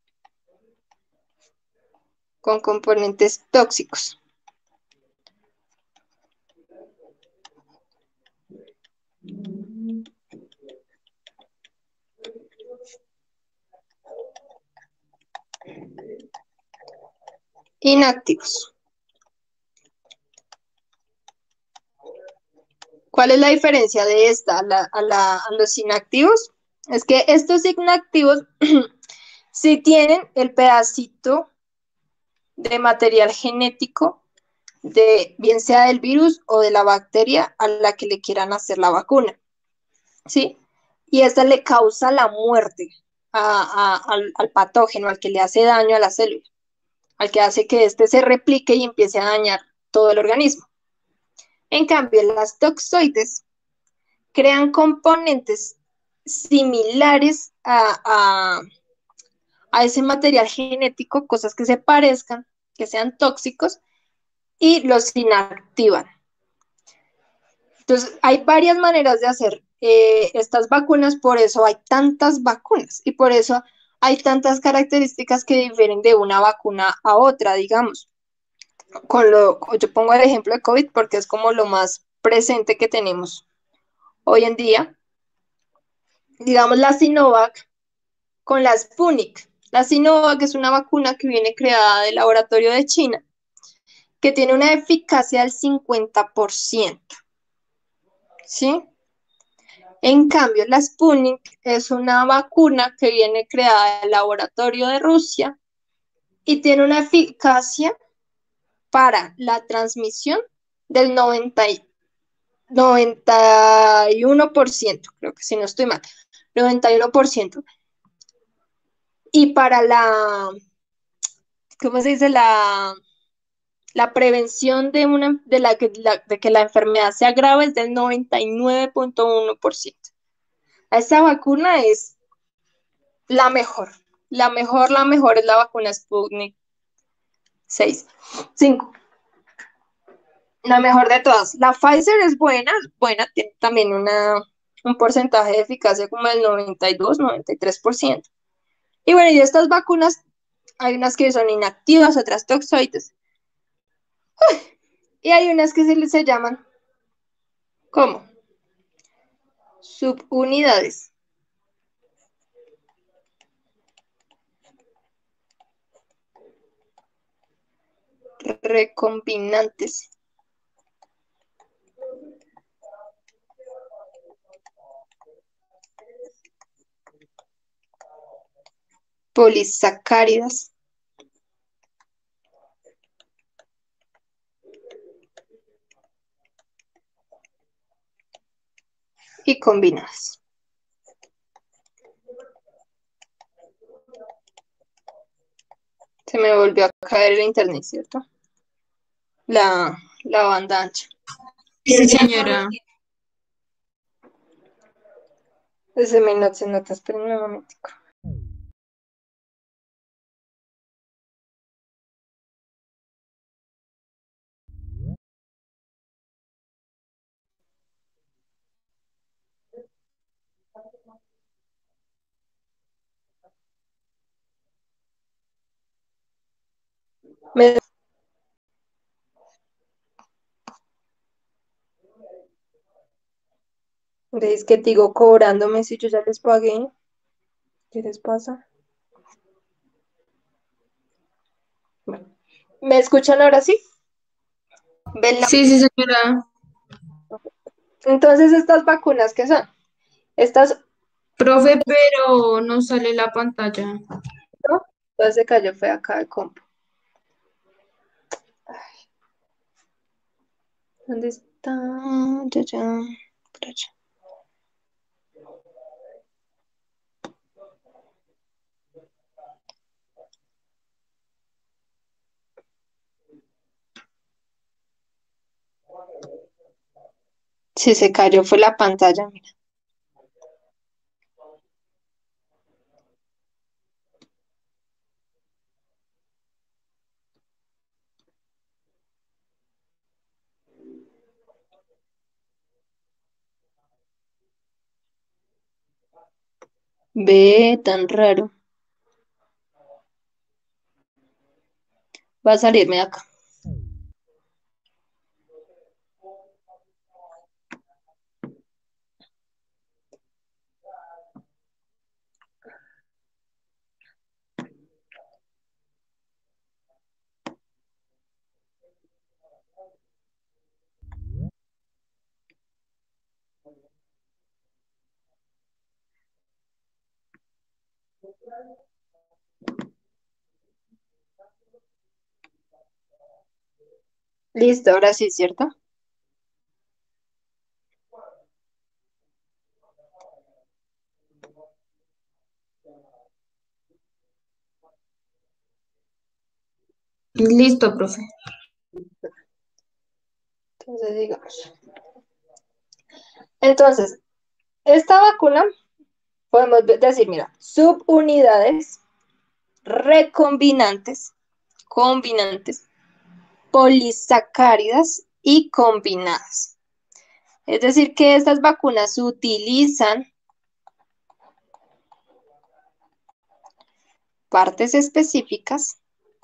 con componentes tóxicos. Inactivos. ¿Cuál es la diferencia de esta a, la, a, la, a los inactivos? Es que estos inactivos sí tienen el pedacito de material genético, de, bien sea del virus o de la bacteria a la que le quieran hacer la vacuna, ¿sí? Y esta le causa la muerte a, a, al, al patógeno, al que le hace daño a la célula, al que hace que éste se replique y empiece a dañar todo el organismo. En cambio, las toxoides crean componentes similares a, a, a ese material genético, cosas que se parezcan, que sean tóxicos, y los inactivan. Entonces, hay varias maneras de hacer eh, estas vacunas, por eso hay tantas vacunas y por eso hay tantas características que difieren de una vacuna a otra, digamos. Con lo, yo pongo el ejemplo de COVID porque es como lo más presente que tenemos hoy en día. Digamos la Sinovac con la Sputnik. La Sinovac es una vacuna que viene creada del laboratorio de China, que tiene una eficacia del cincuenta por ciento. ¿Sí? En cambio, la Sputnik es una vacuna que viene creada del laboratorio de Rusia y tiene una eficacia para la transmisión del noventa, noventa y uno por ciento, creo que si no estoy mal, noventa y uno por ciento. Y para la, ¿cómo se dice? La, La prevención de, una, de, la, que la- de que la enfermedad se agrave es del noventa y nueve punto uno por ciento. Esta vacuna es la mejor. La mejor, la mejor es la vacuna Sputnik seis. cinco. La mejor de todas. La Pfizer es buena, buena, tiene también una, un porcentaje de eficacia como el noventa y dos, noventa y tres por ciento. Y bueno, y de estas vacunas hay unas que son inactivas, otras toxoides. Y hay unas que se, les- se llaman, ¿cómo? Subunidades. Recombinantes. Polisacáridas. Y combinadas. Se me volvió a caer el internet, ¿cierto? La, la banda ancha. Sí, señora. Se me nota, se nota, esperen un momentico. Me ¿Veis que te digo cobrándome si yo ya les pagué? ¿Qué les pasa? Bueno, ¿me escuchan ahora sí? ¿Ven la- Sí, sí, señora. Entonces, ¿estas vacunas qué son? Estas, Profe, pero no sale la pantalla. ¿no? Entonces se cayó, fue acá el compu. ¿Dónde está? Ya, ya, por allá. Sí, se cayó, fue la pantalla, mira. Ve, tan raro. Va a salirme de acá. Listo, ahora sí, ¿cierto? Listo, profe. Entonces, digamos. Entonces, esta vacuna, podemos ve- decir, mira, subunidades, recombinantes, combinantes, polisacáridas y combinadas. Es decir, que estas vacunas utilizan partes específicas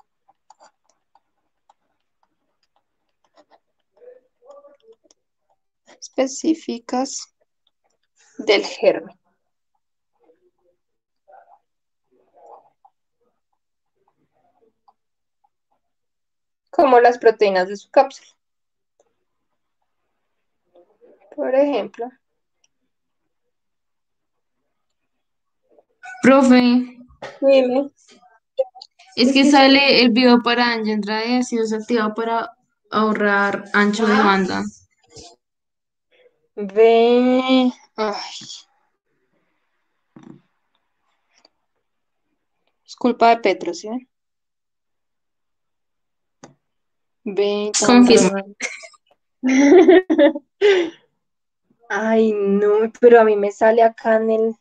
específicas del germen, como las proteínas de su cápsula. Por ejemplo, Profe, dime, es que sale el video para Angendra y ha sido desactivado para ahorrar ancho de banda. ve, ay, es culpa de Petro, ¿sí ven? Ve, tan Confirmo. raro. Ay, no, pero a mí me sale acá en el...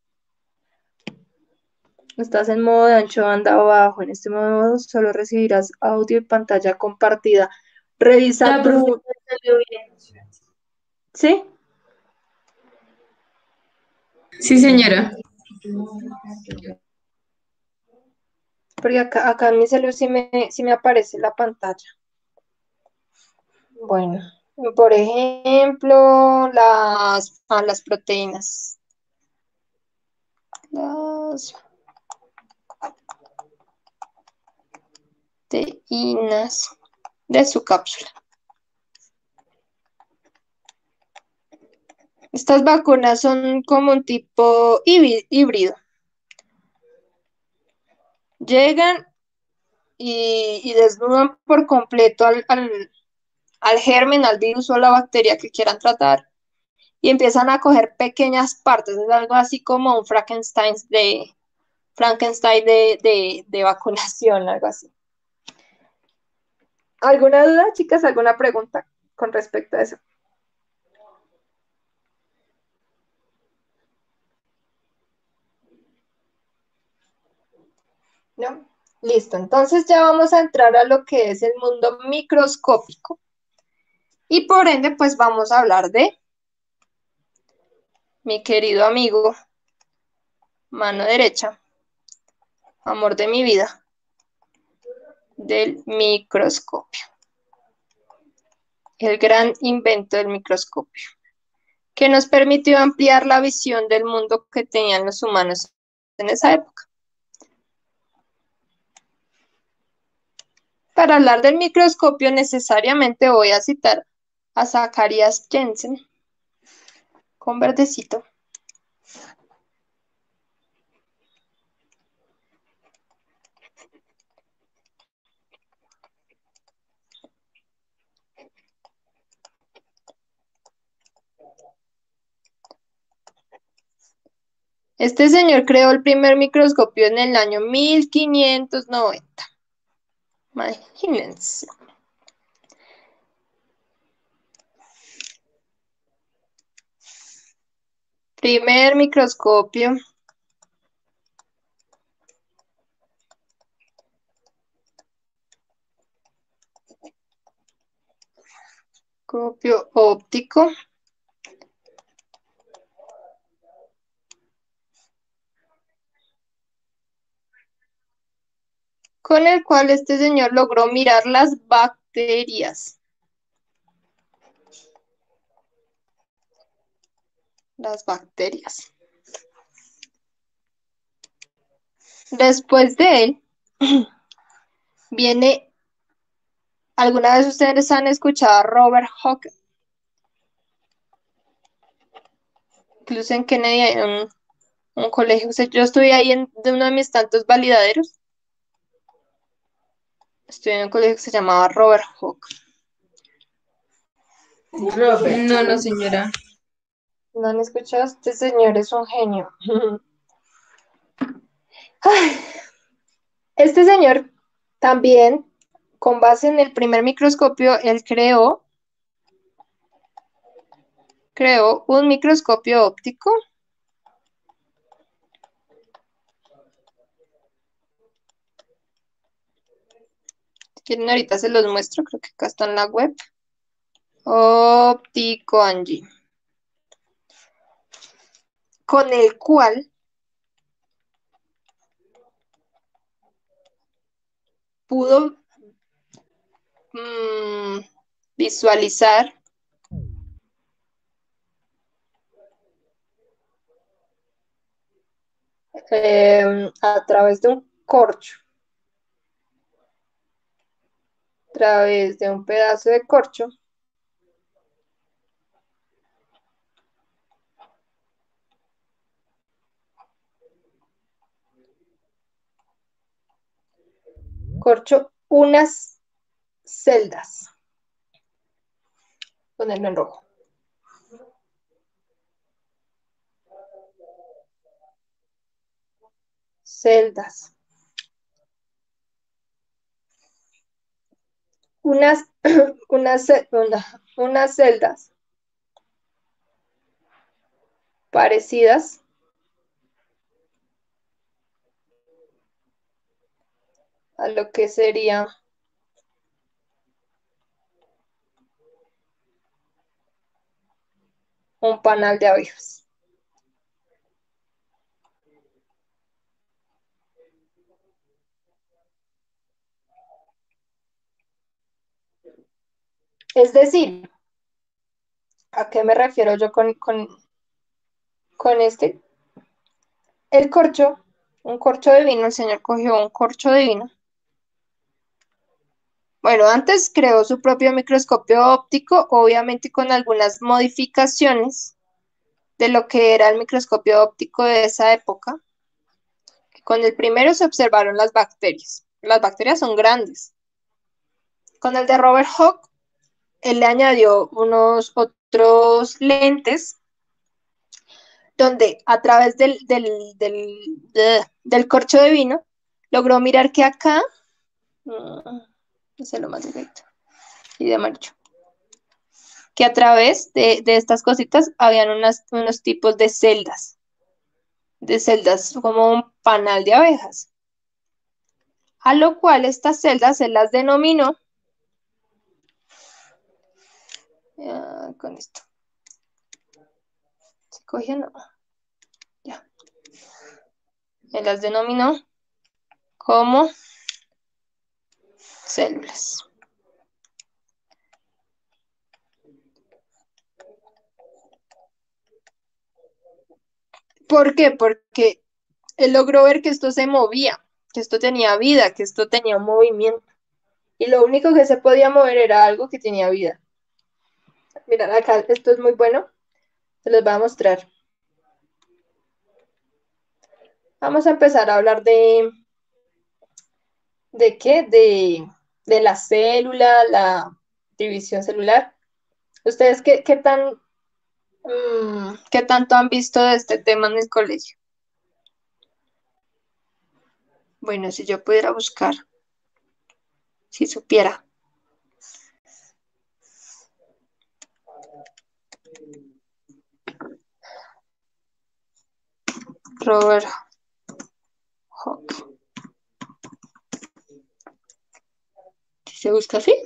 Estás en modo de ancho banda abajo. En este modo solo recibirás audio y pantalla compartida. Revisa Ya, profe, tu... me salió bien. ¿Sí? Sí, señora. Porque acá, acá en mi celular sí me, sí me aparece la pantalla. Bueno, por ejemplo, las, ah, las proteínas. Las proteínas de su cápsula. Estas vacunas son como un tipo híbri- híbrido. Llegan y, y desnudan por completo al, al, al germen, al virus o a la bacteria que quieran tratar y empiezan a coger pequeñas partes. Es algo así como un Frankenstein de, Frankenstein de, de, de vacunación, algo así. ¿Alguna duda, chicas? ¿Alguna pregunta con respecto a eso? ¿No? Listo, entonces ya vamos a entrar a lo que es el mundo microscópico y por ende pues vamos a hablar de mi querido amigo, mano derecha, amor de mi vida, del microscopio, el gran invento del microscopio, que nos permitió ampliar la visión del mundo que tenían los humanos en esa época. Para hablar del microscopio necesariamente voy a citar a Zacharias Jensen, con verdecito. Este señor creó el primer microscopio en el año mil quinientos noventa. Imagínense. Primer microscopio. Microscopio óptico. Con el cual este señor logró mirar las bacterias. Las bacterias. Después de él, viene, ¿alguna vez ustedes han escuchado a Robert Hooke? Incluso en Kennedy hay un, un colegio. O sea, yo estuve ahí en de uno de mis tantos validaderos. Estuve en un colegio que se llamaba Robert Hooke. Robert. No, no, señora. ¿No han escuchado? Este señor es un genio. Ay, este señor también, con base en el primer microscopio, él creó, creó un microscopio óptico. Si quieren, ahorita se los muestro, creo que acá está en la web. Óptico Angie. Con el cual pudo mmm, visualizar eh, a través de un corcho, a través de un pedazo de corcho, corcho unas celdas. Ponerlo en rojo. Celdas. unas, unas, ce- una- unas celdas parecidas a lo que sería un panal de abejas. Es decir, ¿a qué me refiero yo con, con, con este? El corcho, un corcho de vino, el señor cogió un corcho de vino. Bueno, antes creó su propio microscopio óptico, obviamente con algunas modificaciones de lo que era el microscopio óptico de esa época. Con el primero se observaron las bacterias. Las bacterias son grandes. Con el de Robert Hooke, él le añadió unos otros lentes donde a través del, del, del, de- del corcho de vino logró mirar que acá, mm, no sé lo más directo, y de amarillo, que a través de, de estas cositas habían unas, unos tipos de celdas, de celdas como un panal de abejas, a lo cual estas celdas se las denominó, ah, con esto, se cogió, no, ya, se las denominó como células. ¿Por qué? Porque él logró ver que esto se movía, que esto tenía vida, que esto tenía movimiento. Y lo único que se podía mover era algo que tenía vida. Mirad acá, esto es muy bueno. Se los voy a mostrar. Vamos a empezar a hablar de, ¿de qué? De, de la célula, la división celular. ¿Ustedes qué, qué tan, mm, qué tanto han visto de este tema en el colegio? Bueno, si yo pudiera buscar, si supiera. Robert Hooke. ¿Se busca así?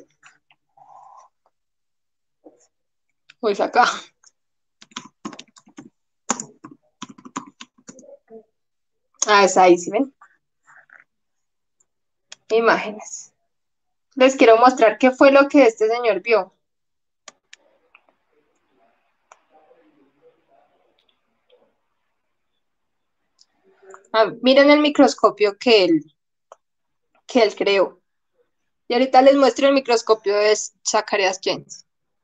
Pues acá. Ah, es ahí, ¿sí ven? Imágenes. Les quiero mostrar qué fue lo que este señor vio. Ah, miren el microscopio que él, que él creó. Y ahorita les muestro el microscopio de Zacharias James.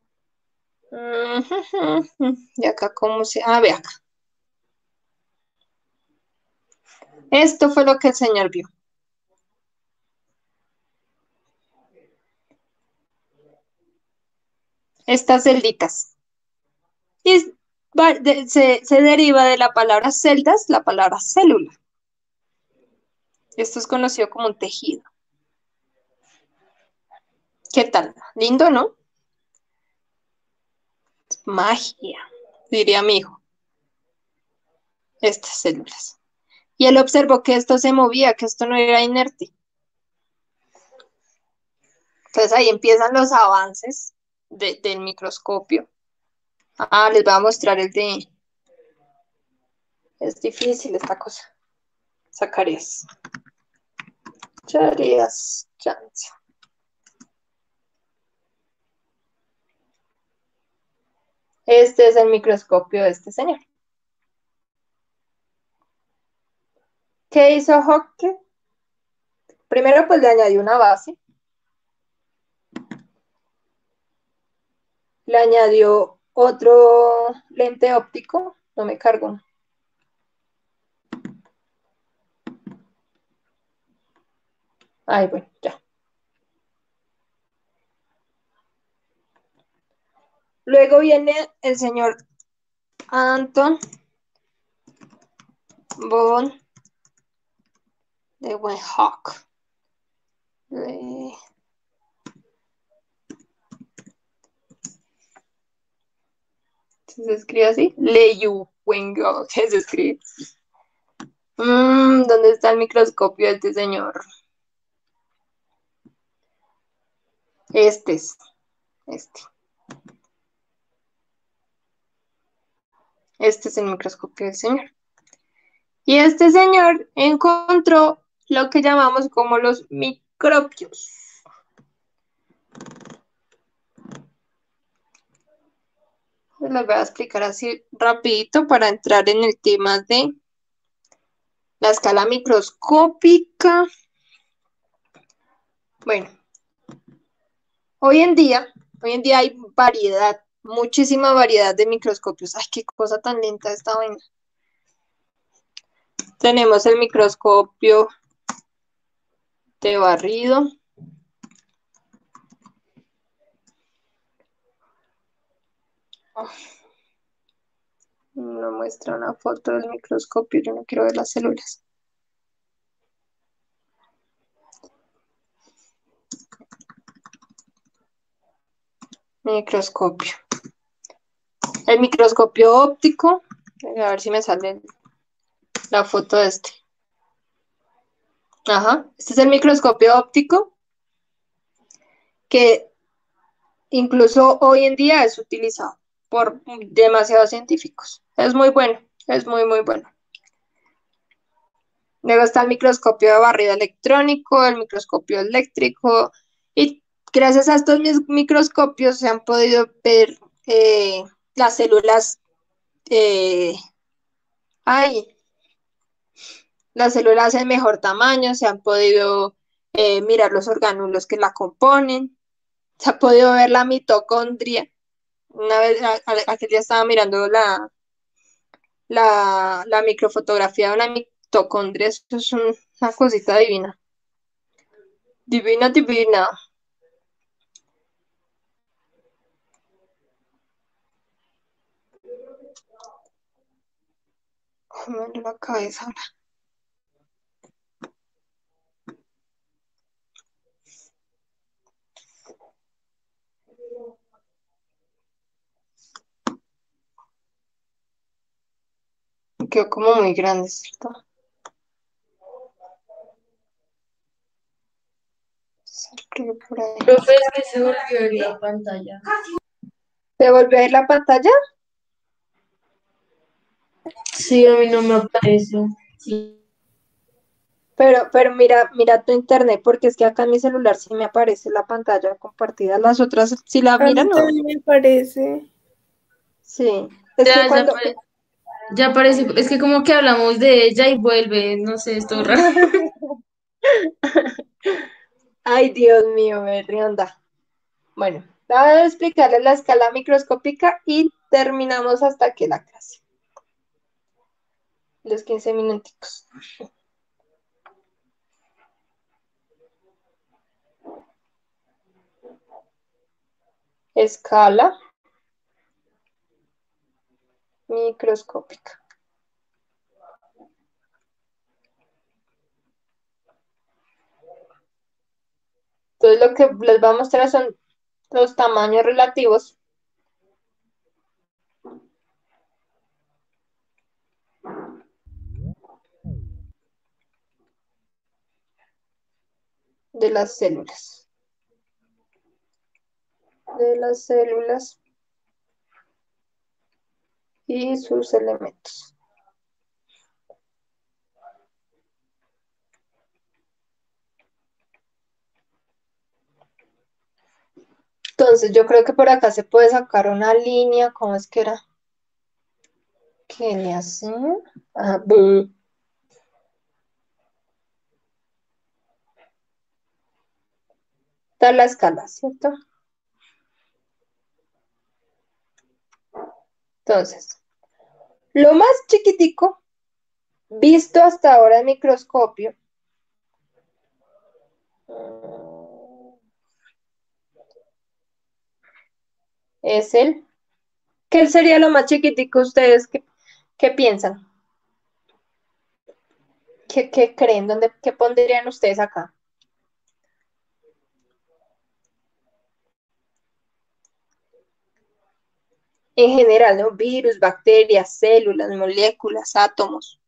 Y acá cómo se... Ah, ve acá. Esto fue lo que el señor vio. Estas celditas. Y va- de- se, se deriva de la palabra celdas, la palabra célula. Esto es conocido como un tejido. ¿Qué tal? Lindo, ¿no? Magia, diría mi hijo. Estas células. Y él observó que esto se movía, que esto no era inerte. Entonces ahí empiezan los avances de- del microscopio. Ah, les voy a mostrar el de... Es difícil esta cosa. Zacarías. Zacarías Chance. Este es el microscopio de este señor. ¿Qué hizo Hooke? Primero pues le añadió una base. Le añadió otro lente óptico. No me cargo. Ay, bueno, ya. Luego viene el señor Anton von Leeuwenhoek. ¿Se escribe así? Leyuwengo, ¿qué se escribe? Mm, ¿dónde está el microscopio de este señor? Este es, este. Este es el microscopio del señor. Y este señor encontró lo que llamamos como los microbios. Les voy a explicar así rapidito para entrar en el tema de la escala microscópica. Bueno, hoy en día, hoy en día hay variedad, muchísima variedad de microscopios. Ay, qué cosa tan lenta esta vaina. Tenemos el microscopio de barrido. Oh, no muestra una foto del microscopio, yo no quiero ver las células. Microscopio. El microscopio óptico. A ver si me sale la foto de este. Ajá. Este es el microscopio óptico que incluso hoy en día es utilizado por demasiados científicos. Es muy bueno, es muy, muy bueno. Luego está el microscopio de barrido electrónico, el microscopio eléctrico, y gracias a estos microscopios se han podido ver eh, las células, eh, ay, las células en mejor tamaño, se han podido eh, mirar los orgánulos que la componen, se ha podido ver la mitocondria. Una vez, a- a- aquel día estaba mirando la, la, la microfotografía de una mitocondria, eso es un- una cosita divina. Divina, divina. Ay, me duele la cabeza ahora. Me quedó como muy grande, ¿cierto? Se escribe por ahí. Profe, es que se volvió a ver la pantalla. ¿Te volvió a ir la pantalla? Sí, a mí no me aparece. Sí. Pero, pero mira, mira tu internet, porque es que acá en mi celular sí me aparece la pantalla compartida. Las otras, si la A mí miran, no. también me parece. Sí. Es que Ya, ya, cuando. apare- ya aparece, es que como que hablamos de ella y vuelve, no sé, esto raro. Ay, Dios mío, me rionda. Bueno, voy a explicarles la escala microscópica y terminamos hasta aquí la clase. Los quince minuticos. Escala microscópica. Entonces lo que les voy a mostrar son los tamaños relativos de las células. De las células y sus elementos. Entonces yo creo que por acá se puede sacar una línea, ¿cómo es que era? ¿Qué le hacen? Ah, bu. Está la escala, ¿cierto? Entonces, lo más chiquitico visto hasta ahora en microscopio es el, ¿qué sería lo más chiquitico ustedes que, que piensan? ¿Qué, qué creen? ¿Dónde, qué pondrían ustedes acá? En general, ¿no? Virus, bacterias, células, moléculas, átomos.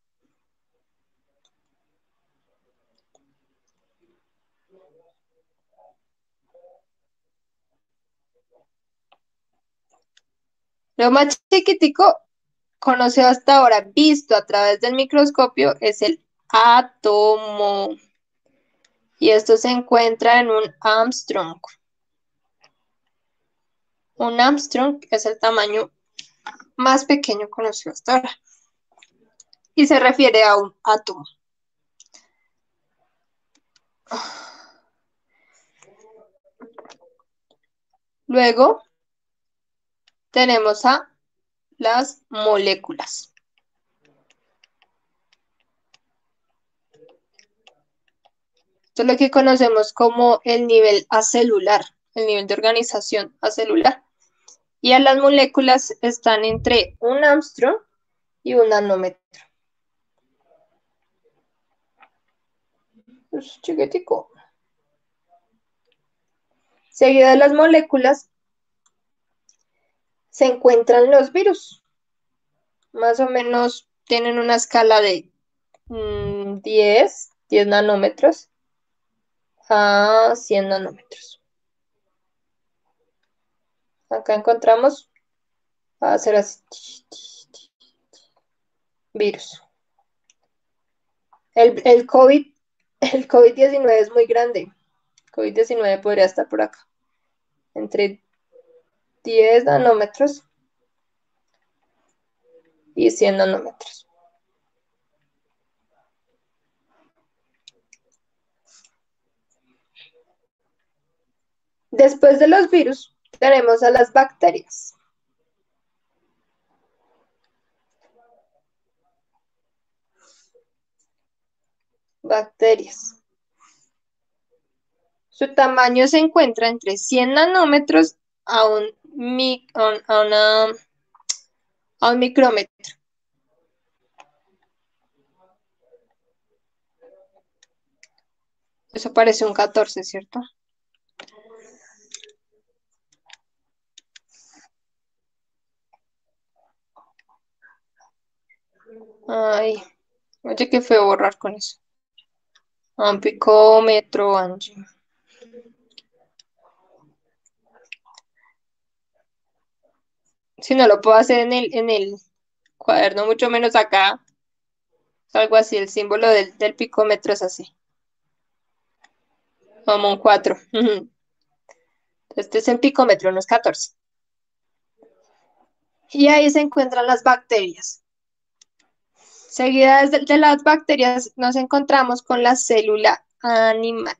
Lo más chiquitico conocido hasta ahora, visto a través del microscopio, es el átomo. Y esto se encuentra en un Armstrong. Un Armstrong es el tamaño más pequeño conocido hasta ahora. Y se refiere a un átomo. Luego tenemos a las moléculas. Esto es lo que conocemos como el nivel acelular, el nivel de organización acelular. Y a las moléculas están entre un Armstrong y un nanómetro. Es chiquitico. Seguido de las moléculas se encuentran los virus. Más o menos tienen una escala de mmm, diez, diez nanómetros a cien nanómetros. Acá encontramos, va a ser así, virus. El, el COVID, el COVID diecinueve es muy grande. COVID diecinueve podría estar por acá, entre diez nanómetros y cien nanómetros. Después de los virus, tenemos a las bacterias. Bacterias. Su tamaño se encuentra entre cien nanómetros a un, mi, a un, a una, a un micrómetro. Eso parece un catorce, ¿cierto? Ay, oye, qué feo borrar con eso. Un picómetro, Angie. Si no lo puedo hacer en el, en el cuaderno, mucho menos acá. Algo así, el símbolo del, del picómetro es así. Como un cuatro. Este es el picómetro, no es catorce. Y ahí se encuentran las bacterias. Seguidas de, de las bacterias nos encontramos con la célula animal.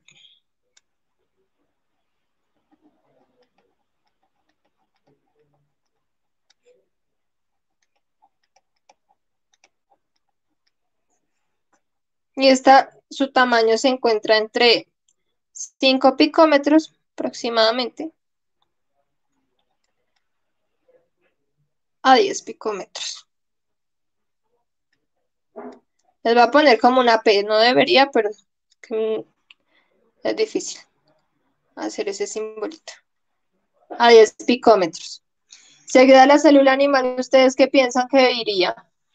Y esta, su tamaño se encuentra entre cinco picómetros aproximadamente a diez picómetros. Les voy a poner como una P, no debería, pero es difícil hacer ese simbolito. A diez picómetros. Seguida la célula animal, ¿ustedes qué piensan que iría?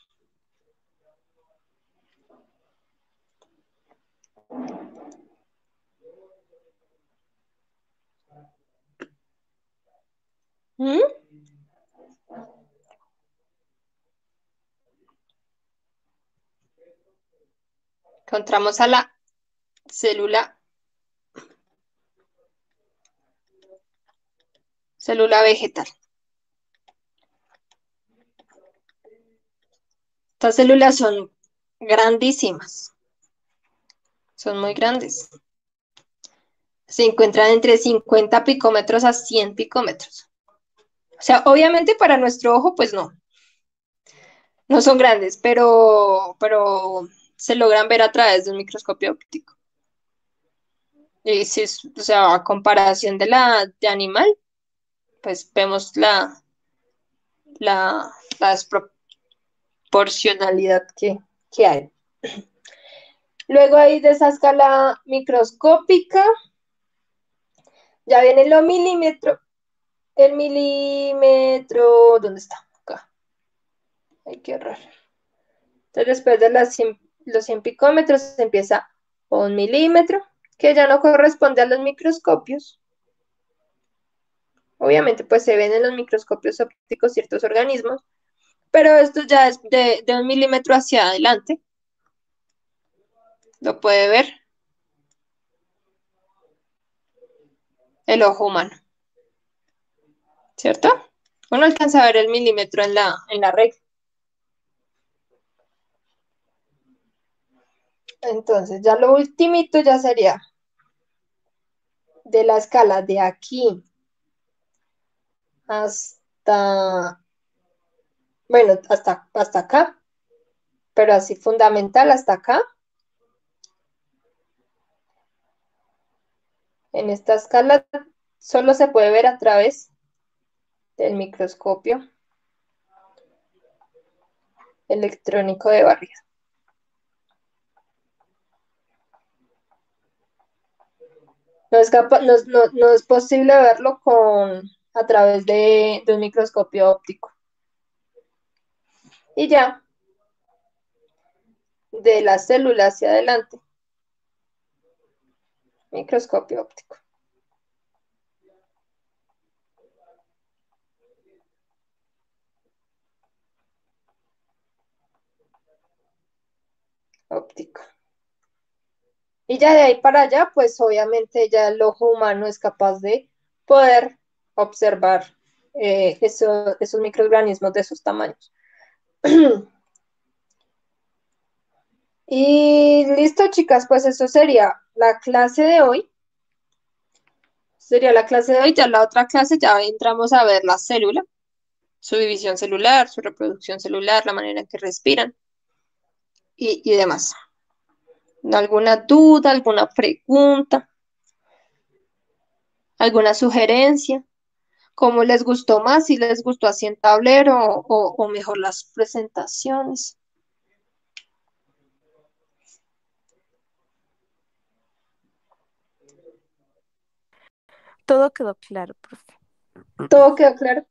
¿Mm? Encontramos a la célula, célula vegetal. Estas células son grandísimas. Son muy grandes. Se encuentran entre cincuenta picómetros a cien picómetros. O sea, obviamente para nuestro ojo, pues no. No son grandes, pero, pero se logran ver a través de un microscopio óptico. Y si es, o sea, a comparación de la de animal, pues vemos la, la, la desproporcionalidad que, que hay. Luego ahí de esa escala microscópica, ya viene lo milímetro, el milímetro, ¿dónde está? Acá. Ay, qué raro. Entonces, después de las cien los cien picómetros, se empieza un milímetro, que ya no corresponde a los microscopios. Obviamente, pues se ven en los microscopios ópticos ciertos organismos, pero esto ya es de, de un milímetro hacia adelante. Lo puede ver el ojo humano, ¿cierto? Uno alcanza a ver el milímetro en la, en la regla. Entonces, ya lo ultimito ya sería de la escala de aquí hasta, bueno, hasta, hasta acá, pero así fundamental hasta acá. En esta escala solo se puede ver a través del microscopio electrónico de barrido. No es, capa- no, no, no es posible verlo con, a través de, de un microscopio óptico. Y ya, de la célula hacia adelante, microscopio óptico. Óptico. Y ya de ahí para allá, pues obviamente ya el ojo humano es capaz de poder observar eh, eso- esos microorganismos de esos tamaños. Y listo, chicas, pues eso sería la clase de hoy. Sería la clase de hoy, ya la otra clase ya entramos a ver la célula, su división celular, su reproducción celular, la manera en que respiran y, y demás. ¿Alguna duda, alguna pregunta, alguna sugerencia? ¿Cómo les gustó más? ¿Si les gustó así en tablero o, o mejor las presentaciones? Todo quedó claro, profe. ¿Todo quedó claro?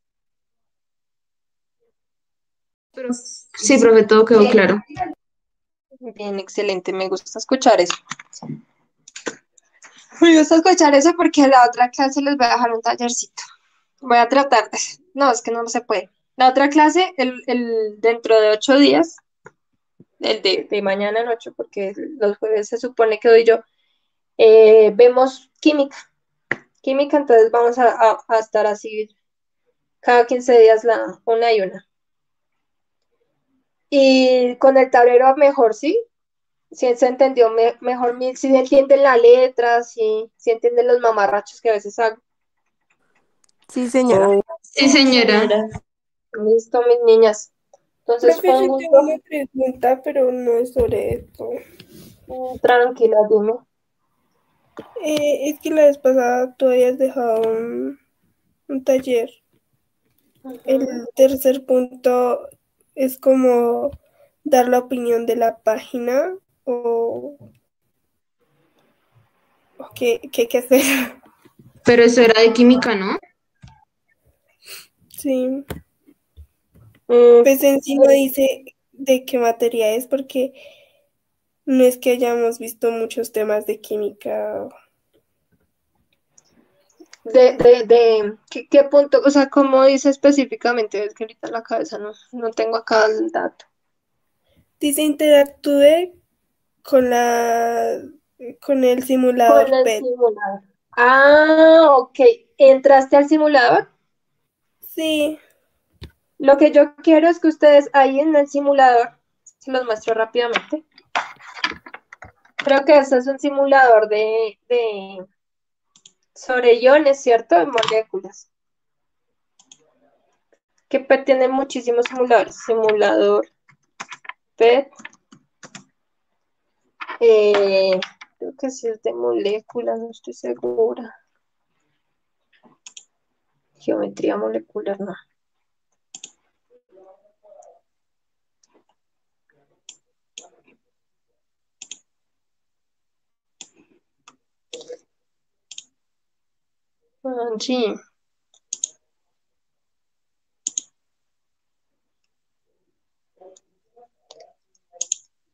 Sí, profe, todo quedó claro. Bien, excelente, me gusta escuchar eso. Me gusta escuchar eso porque en la otra clase les voy a dejar un tallercito. Voy a tratar, no, es que no se puede. La otra clase, el, el, dentro de ocho días, el de, de mañana en ocho, porque los jueves se supone que doy yo, eh, vemos química. Química, entonces vamos a, a, a estar así cada quince días la, una y una. Y con el tablero mejor, ¿sí? Si se entendió me- mejor, mi- si entienden la letra, si, si entienden los mamarrachos que a veces hago. Sí, señora. Sí, señora. Listo, mis niñas. Entonces Profe, fue un yo tengo gusto. una pregunta, pero no es sobre esto. Mm, Tranquila, dime. Eh, es que la vez pasada tú habías dejado un, un taller. El Ujú. tercer punto es como dar la opinión de la página o, o qué, qué hay que hacer. Pero eso era de química, ¿no? Sí, Mm, pues encima dice de qué materia es porque no es que hayamos visto muchos temas de química. de, de, de, ¿qué, qué punto? O sea, ¿cómo dice específicamente? Es que ahorita en la cabeza no, no tengo acá el dato. Dice interactúe con la con el Con simulador el P E T. simulador. Ah, ok. ¿Entraste al simulador? Sí, Lo que yo quiero es que ustedes ahí en el simulador, se los muestro rápidamente. Creo que este es un simulador de, de sobre iones, ¿cierto? De moléculas. Que P E T tiene muchísimos simuladores. Simulador P E T. eh, creo que sí es de moléculas, no estoy segura. Geometría molecular, no. Ah, sí.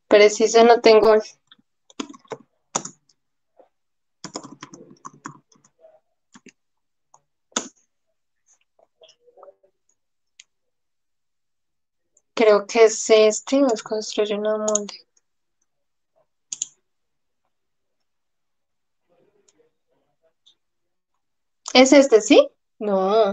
Preciso, no tengo. Creo que es este, nos construye una molde. ¿Es este, sí? No.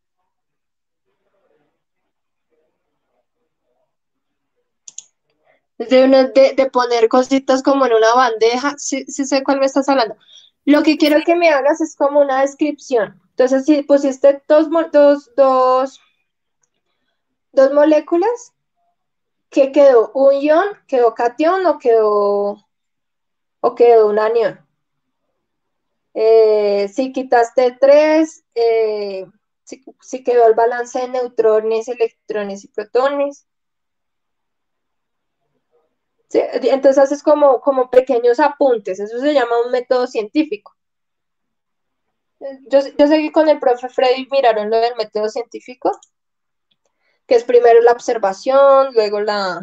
De, uno, de, de poner cositas como en una bandeja. Sí, sí sé cuál me estás hablando. Lo que quiero que me hagas es como una descripción. Entonces, si pusiste dos, mo- dos, dos, dos moléculas, ¿qué quedó? ¿Un ion? ¿Quedó cation o quedó, o quedó un anión? Eh, si quitaste tres, eh, si, si quedó el balance de neutrones, electrones y protones. Sí, entonces haces como, como pequeños apuntes, eso se llama un método científico. Yo, yo sé que con el profe Freddy miraron lo del método científico, que es primero la observación, luego la,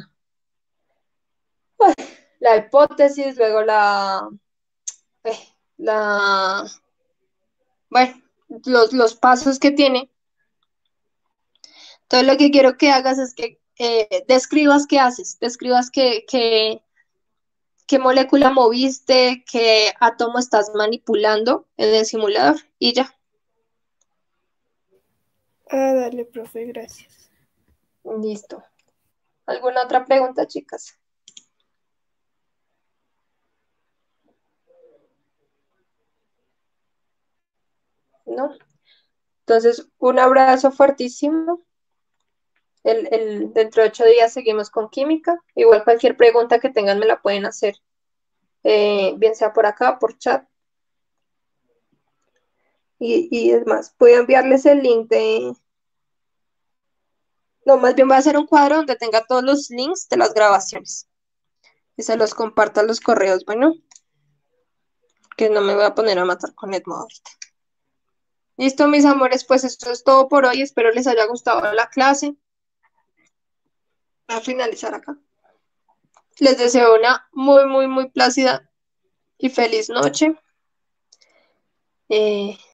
la hipótesis, luego la, eh, la, bueno, los, los pasos que tiene. Entonces lo que quiero que hagas es que eh, describas qué haces, describas qué, qué, qué molécula moviste, qué átomo estás manipulando en el simulador y ya. Ah, dale, profe, gracias. Listo. ¿Alguna otra pregunta, chicas? ¿No? Entonces, un abrazo fuertísimo. El, el, dentro de ocho días seguimos con química. Igual cualquier pregunta que tengan me la pueden hacer, eh, bien sea por acá, por chat. Y, y es más, voy a enviarles el link de... No, más bien voy a hacer un cuadro donde tenga todos los links de las grabaciones. Y se los comparto a los correos, bueno, que no me voy a poner a matar con Edmo ahorita. Listo, mis amores, pues esto es todo por hoy. Espero les haya gustado la clase. Voy a finalizar acá. Les deseo una muy, muy, muy plácida y feliz noche. Eh,